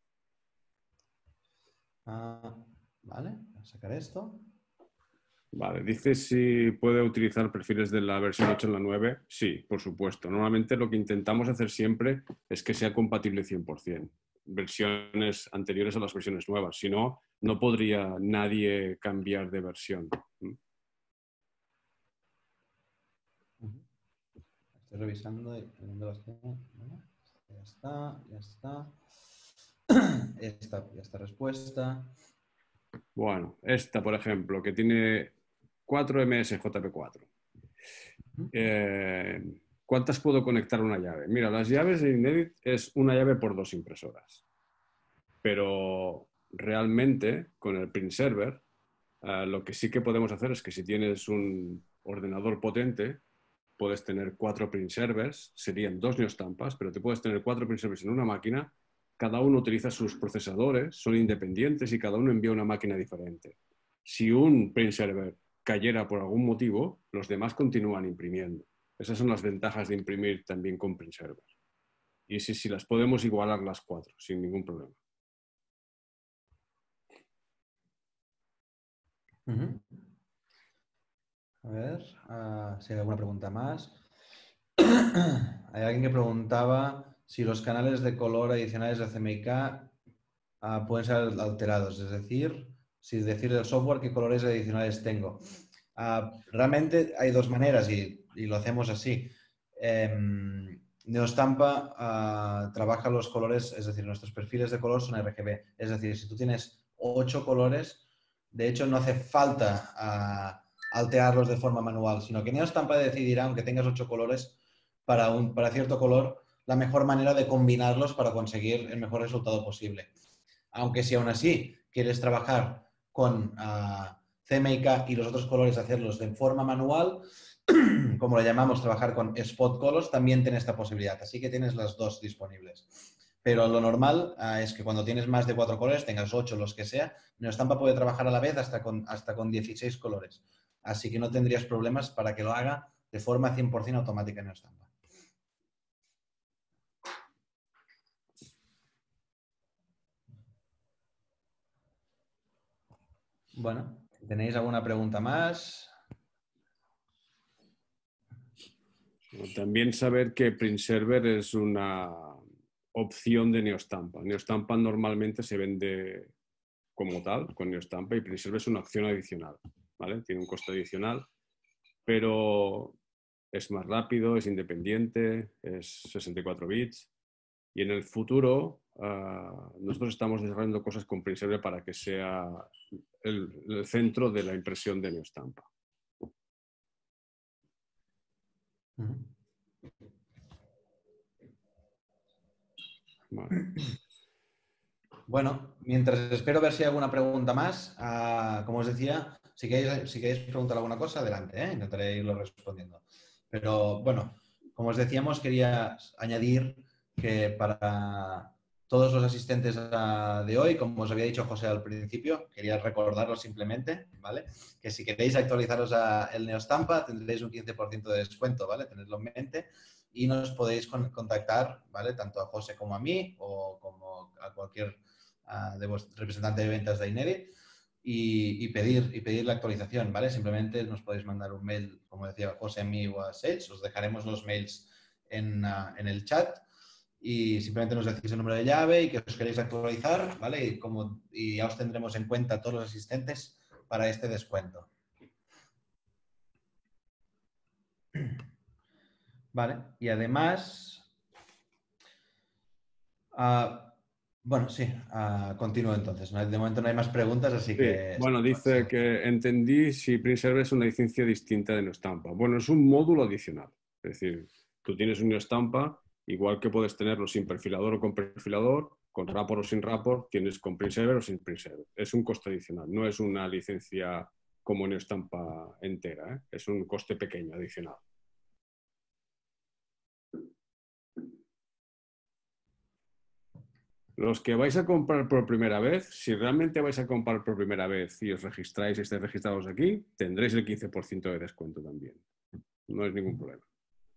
Uh, ¿Vale? Voy a sacar esto. Vale, dice si puede utilizar perfiles de la versión ocho en la nueve. Sí, por supuesto. Normalmente lo que intentamos hacer siempre es que sea compatible cien por cien. Versiones anteriores a las versiones nuevas. Si no, no podría nadie cambiar de versión. Estoy revisando. Ya está, ya está. Esta, esta respuesta. Bueno, esta, por ejemplo, que tiene cuatro M S J P cuatro. Eh, ¿Cuántas puedo conectar a una llave? Mira, las llaves de Inedit es una llave por dos impresoras. Pero realmente, con el Print Server, Uh, lo que sí que podemos hacer es que si tienes un ordenador potente, puedes tener cuatro print servers, serían dos neostampas, pero te puedes tener cuatro print servers en una máquina, cada uno utiliza sus procesadores, son independientes y cada uno envía una máquina diferente. Si un print server cayera por algún motivo, los demás continúan imprimiendo. Esas son las ventajas de imprimir también con print servers. Y sí, sí, las podemos igualar las cuatro, sin ningún problema. Uh-huh. A ver, uh, si hay alguna pregunta más. Hay alguien que preguntaba si los canales de color adicionales de C M Y K uh, pueden ser alterados, es decir, si decir el software qué colores adicionales tengo. Uh, realmente hay dos maneras y, y lo hacemos así. Eh, Neostampa uh, trabaja los colores, es decir, nuestros perfiles de color son R G B. Es decir, si tú tienes ocho colores, de hecho no hace falta uh, alterarlos de forma manual, sino que Neostampa decidirá, aunque tengas ocho colores, para, un, para cierto color, la mejor manera de combinarlos para conseguir el mejor resultado posible. Aunque si aún así quieres trabajar con uh, C M Y K y los otros colores hacerlos de forma manual, como lo llamamos, trabajar con Spot Colors, también tienes esta posibilidad. Así que tienes las dos disponibles. Pero lo normal uh, es que cuando tienes más de cuatro colores, tengas ocho, los que sea, Neostampa puede trabajar a la vez hasta con, hasta con dieciséis colores. Así que no tendrías problemas para que lo haga de forma cien por cien automática en Neostampa. Bueno, ¿tenéis alguna pregunta más? También saber que print server es una opción de Neostampa. Neostampa normalmente se vende como tal, con Neostampa, y print server es una opción adicional, ¿vale? Tiene un costo adicional, pero es más rápido, es independiente, es sesenta y cuatro bits. Y en el futuro uh, nosotros estamos desarrollando cosas con print server para que sea el, el centro de la impresión de Neostampa. Uh-huh. Vale. Bueno, mientras espero ver si hay alguna pregunta más, uh, como os decía, si queréis, si queréis preguntar alguna cosa, adelante, ¿eh? Intentaré irlo respondiendo. Pero bueno, como os decíamos, quería añadir que para todos los asistentes uh, de hoy, como os había dicho José al principio, quería recordaros simplemente, ¿vale? Que si queréis actualizaros a el Neostampa, tendréis un quince por ciento de descuento, ¿vale? Tenedlo en mente. Y nos podéis con contactar, ¿vale? Tanto a José como a mí o como a cualquier uh, de vuestro representante de ventas de Inedit y, y, pedir, y pedir la actualización, ¿vale? Simplemente nos podéis mandar un mail, como decía José, a mí o a Sage. Os dejaremos los mails en, uh, en el chat y simplemente nos decís el número de llave y que os queréis actualizar, ¿vale? Y, como, y ya os tendremos en cuenta todos los asistentes para este descuento. Vale, y además, uh, bueno, sí, uh, continúo entonces. ¿no? De momento no hay más preguntas, así Sí. que... Bueno, dice que entendí si print server es una licencia distinta de Neostampa. Bueno, es un módulo adicional. Es decir, tú tienes un Neostampa, igual que puedes tenerlo sin perfilador o con perfilador, con rapport o sin rapport, tienes con print server o sin print server. Es un coste adicional, no es una licencia como Neostampa entera, ¿eh? Es un coste pequeño adicional. Los que vais a comprar por primera vez, si realmente vais a comprar por primera vez y os registráis y estáis registrados aquí, tendréis el quince por ciento de descuento también. No es ningún problema.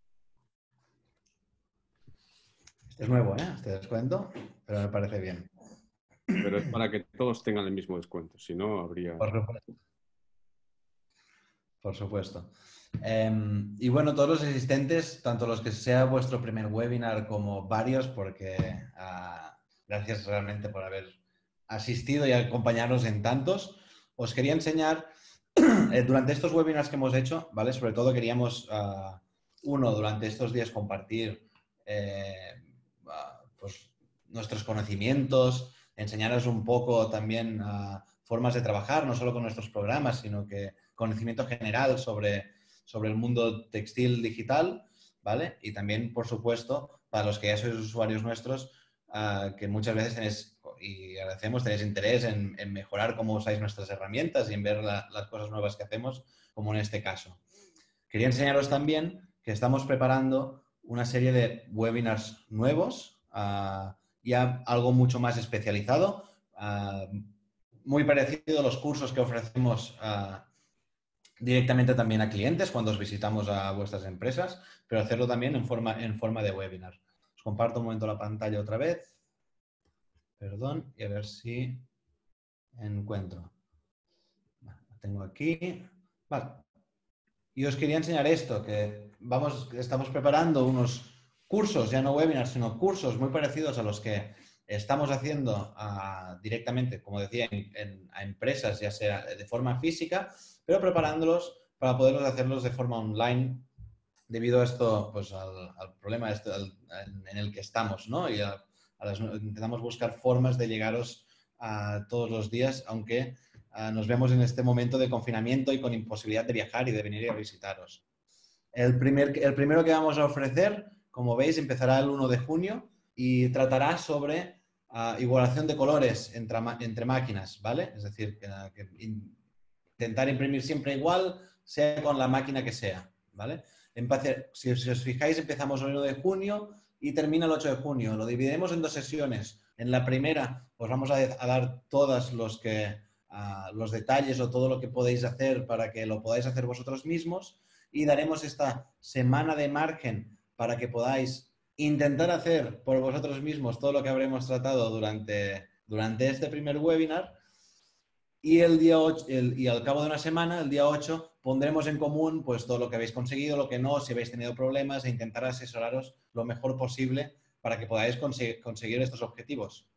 Es nuevo, ¿eh? Este descuento, pero me parece bien. Pero es para que todos tengan el mismo descuento, si no habría... Por supuesto. Por supuesto. Eh, y bueno, todos los asistentes, tanto los que sea vuestro primer webinar como varios, porque uh, gracias realmente por haber asistido y acompañarnos en tantos, os quería enseñar, eh, durante estos webinars que hemos hecho, ¿vale? Sobre todo queríamos, uh, uno, durante estos días compartir eh, uh, pues, nuestros conocimientos, enseñaros un poco también uh, formas de trabajar, no solo con nuestros programas, sino que conocimiento general sobre, sobre el mundo textil digital, ¿vale? Y también, por supuesto, para los que ya sois usuarios nuestros, uh, que muchas veces tenéis, y agradecemos, tenéis interés en, en mejorar cómo usáis nuestras herramientas y en ver la, las cosas nuevas que hacemos, como en este caso. Quería enseñaros también que estamos preparando una serie de webinars nuevos, uh, ya algo mucho más especializado, uh, muy parecido a los cursos que ofrecemos uh, directamente también a clientes cuando os visitamos a vuestras empresas, pero hacerlo también en forma, en forma de webinar. Os comparto un momento la pantalla otra vez. Perdón, y a ver si encuentro. Vale, lo tengo aquí. Vale. Y os quería enseñar esto, que vamos, estamos preparando unos cursos, ya no webinars, sino cursos muy parecidos a los que estamos haciendo uh, directamente, como decía, en, en, a empresas, ya sea de forma física, pero preparándolos para poderlos hacerlos de forma online, debido a esto, pues al, al problema este, al, en el que estamos, ¿no? Y a, a las, intentamos buscar formas de llegaros a todos los días, aunque uh, nos vemos en este momento de confinamiento y con imposibilidad de viajar y de venir a visitaros. El, primer, el primero que vamos a ofrecer, como veis, empezará el uno de junio y tratará sobre uh, igualación de colores entre, entre máquinas, ¿vale? Es decir, que, que intentar imprimir siempre igual, sea con la máquina que sea, ¿vale? Si, si os fijáis, empezamos el uno de junio y termina el ocho de junio. Lo dividiremos en dos sesiones. En la primera os vamos a, a dar todos los, que, uh, los detalles o todo lo que podéis hacer para que lo podáis hacer vosotros mismos, y daremos esta semana de margen para que podáis intentar hacer por vosotros mismos todo lo que habremos tratado durante, durante este primer webinar. Y, el día ocho, el, y al cabo de una semana, el día ocho, pondremos en común pues, todo lo que habéis conseguido, lo que no, si habéis tenido problemas, e intentar asesoraros lo mejor posible para que podáis conseguir, conseguir estos objetivos.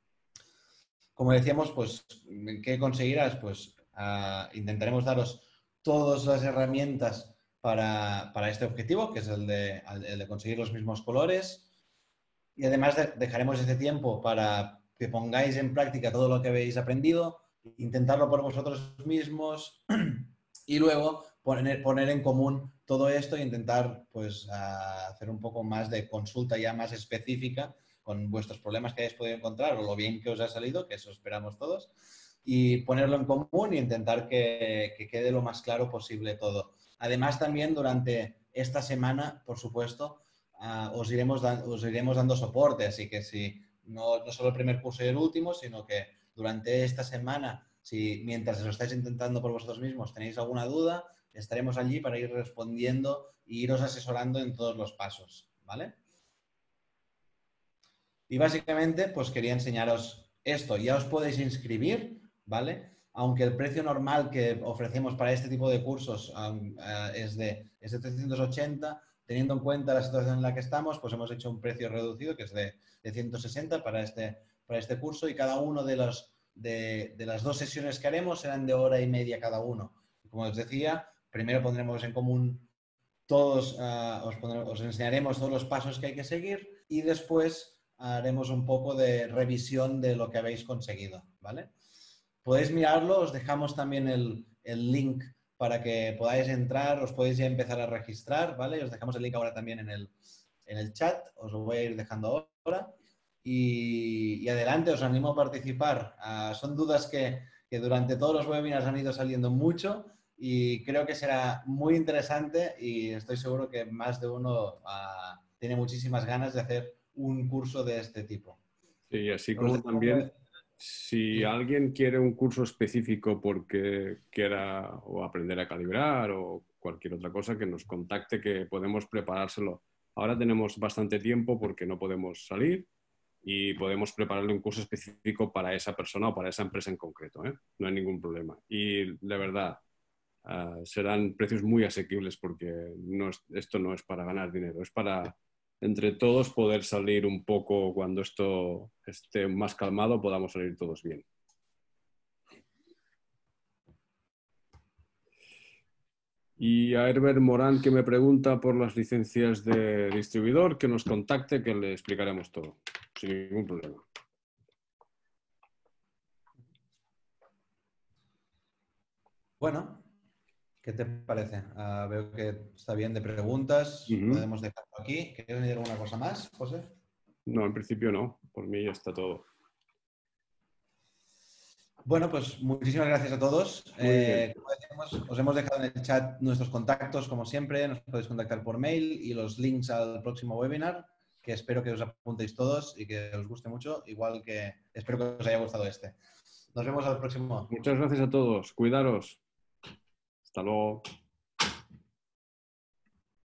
Como decíamos, pues, ¿qué conseguirás? Pues uh, intentaremos daros todas las herramientas para, para este objetivo, que es el de, el de conseguir los mismos colores. Y además de, dejaremos este tiempo para que pongáis en práctica todo lo que habéis aprendido, intentarlo por vosotros mismos y luego poner, poner en común todo esto e intentar pues, uh, hacer un poco más de consulta ya más específica con vuestros problemas que hayáis podido encontrar o lo bien que os ha salido, que eso esperamos todos, y ponerlo en común e intentar que, que quede lo más claro posible todo. Además, también durante esta semana, por supuesto, uh, os, iremos da os iremos dando soporte, así que si no, no solo el primer curso y el último, sino que durante esta semana, si mientras lo estáis intentando por vosotros mismos tenéis alguna duda, estaremos allí para ir respondiendo e iros asesorando en todos los pasos, ¿vale? Y básicamente, pues quería enseñaros esto. Ya os podéis inscribir, ¿vale? Aunque el precio normal que ofrecemos para este tipo de cursos um, uh, es, de, es de trescientos ochenta, teniendo en cuenta la situación en la que estamos, pues hemos hecho un precio reducido que es de, de ciento sesenta para este, para este curso, y cada uno de, los, de, de las dos sesiones que haremos serán de hora y media cada uno. Como os decía, primero pondremos en común todos, uh, os, pondremos, os enseñaremos todos los pasos que hay que seguir y después haremos un poco de revisión de lo que habéis conseguido, ¿vale? Podéis mirarlo, os dejamos también el, el link para que podáis entrar, os podéis ya empezar a registrar, ¿vale? Os dejamos el link ahora también en el, en el chat, os lo voy a ir dejando ahora. Y, y adelante, os animo a participar. Uh, son dudas que, que durante todos los webinars han ido saliendo mucho y creo que será muy interesante y estoy seguro que más de uno uh, tiene muchísimas ganas de hacer un curso de este tipo. Sí, así como también, si alguien quiere un curso específico porque quiera o aprender a calibrar o cualquier otra cosa, que nos contacte, que podemos preparárselo. Ahora tenemos bastante tiempo porque no podemos salir y podemos prepararle un curso específico para esa persona o para esa empresa en concreto, ¿eh? No hay ningún problema. Y de verdad, uh, serán precios muy asequibles porque no es, esto no es para ganar dinero, es para entre todos poder salir un poco cuando esto esté más calmado, podamos salir todos bien. Y a Herbert Morán, que me pregunta por las licencias de distribuidor, que nos contacte, que le explicaremos todo, sin ningún problema. Bueno, ¿qué te parece? Uh, veo que está bien de preguntas. Uh-huh. Podemos dejarlo aquí. ¿Quieres añadir alguna cosa más, José? No, en principio no. Por mí ya está todo. Bueno, pues muchísimas gracias a todos. Muy bien. Eh, como decíamos, os hemos dejado en el chat nuestros contactos, como siempre. Nos podéis contactar por mail y los links al próximo webinar, que espero que os apuntéis todos y que os guste mucho, igual que espero que os haya gustado este. Nos vemos al próximo. Muchas gracias a todos. Cuidaros. Hasta luego.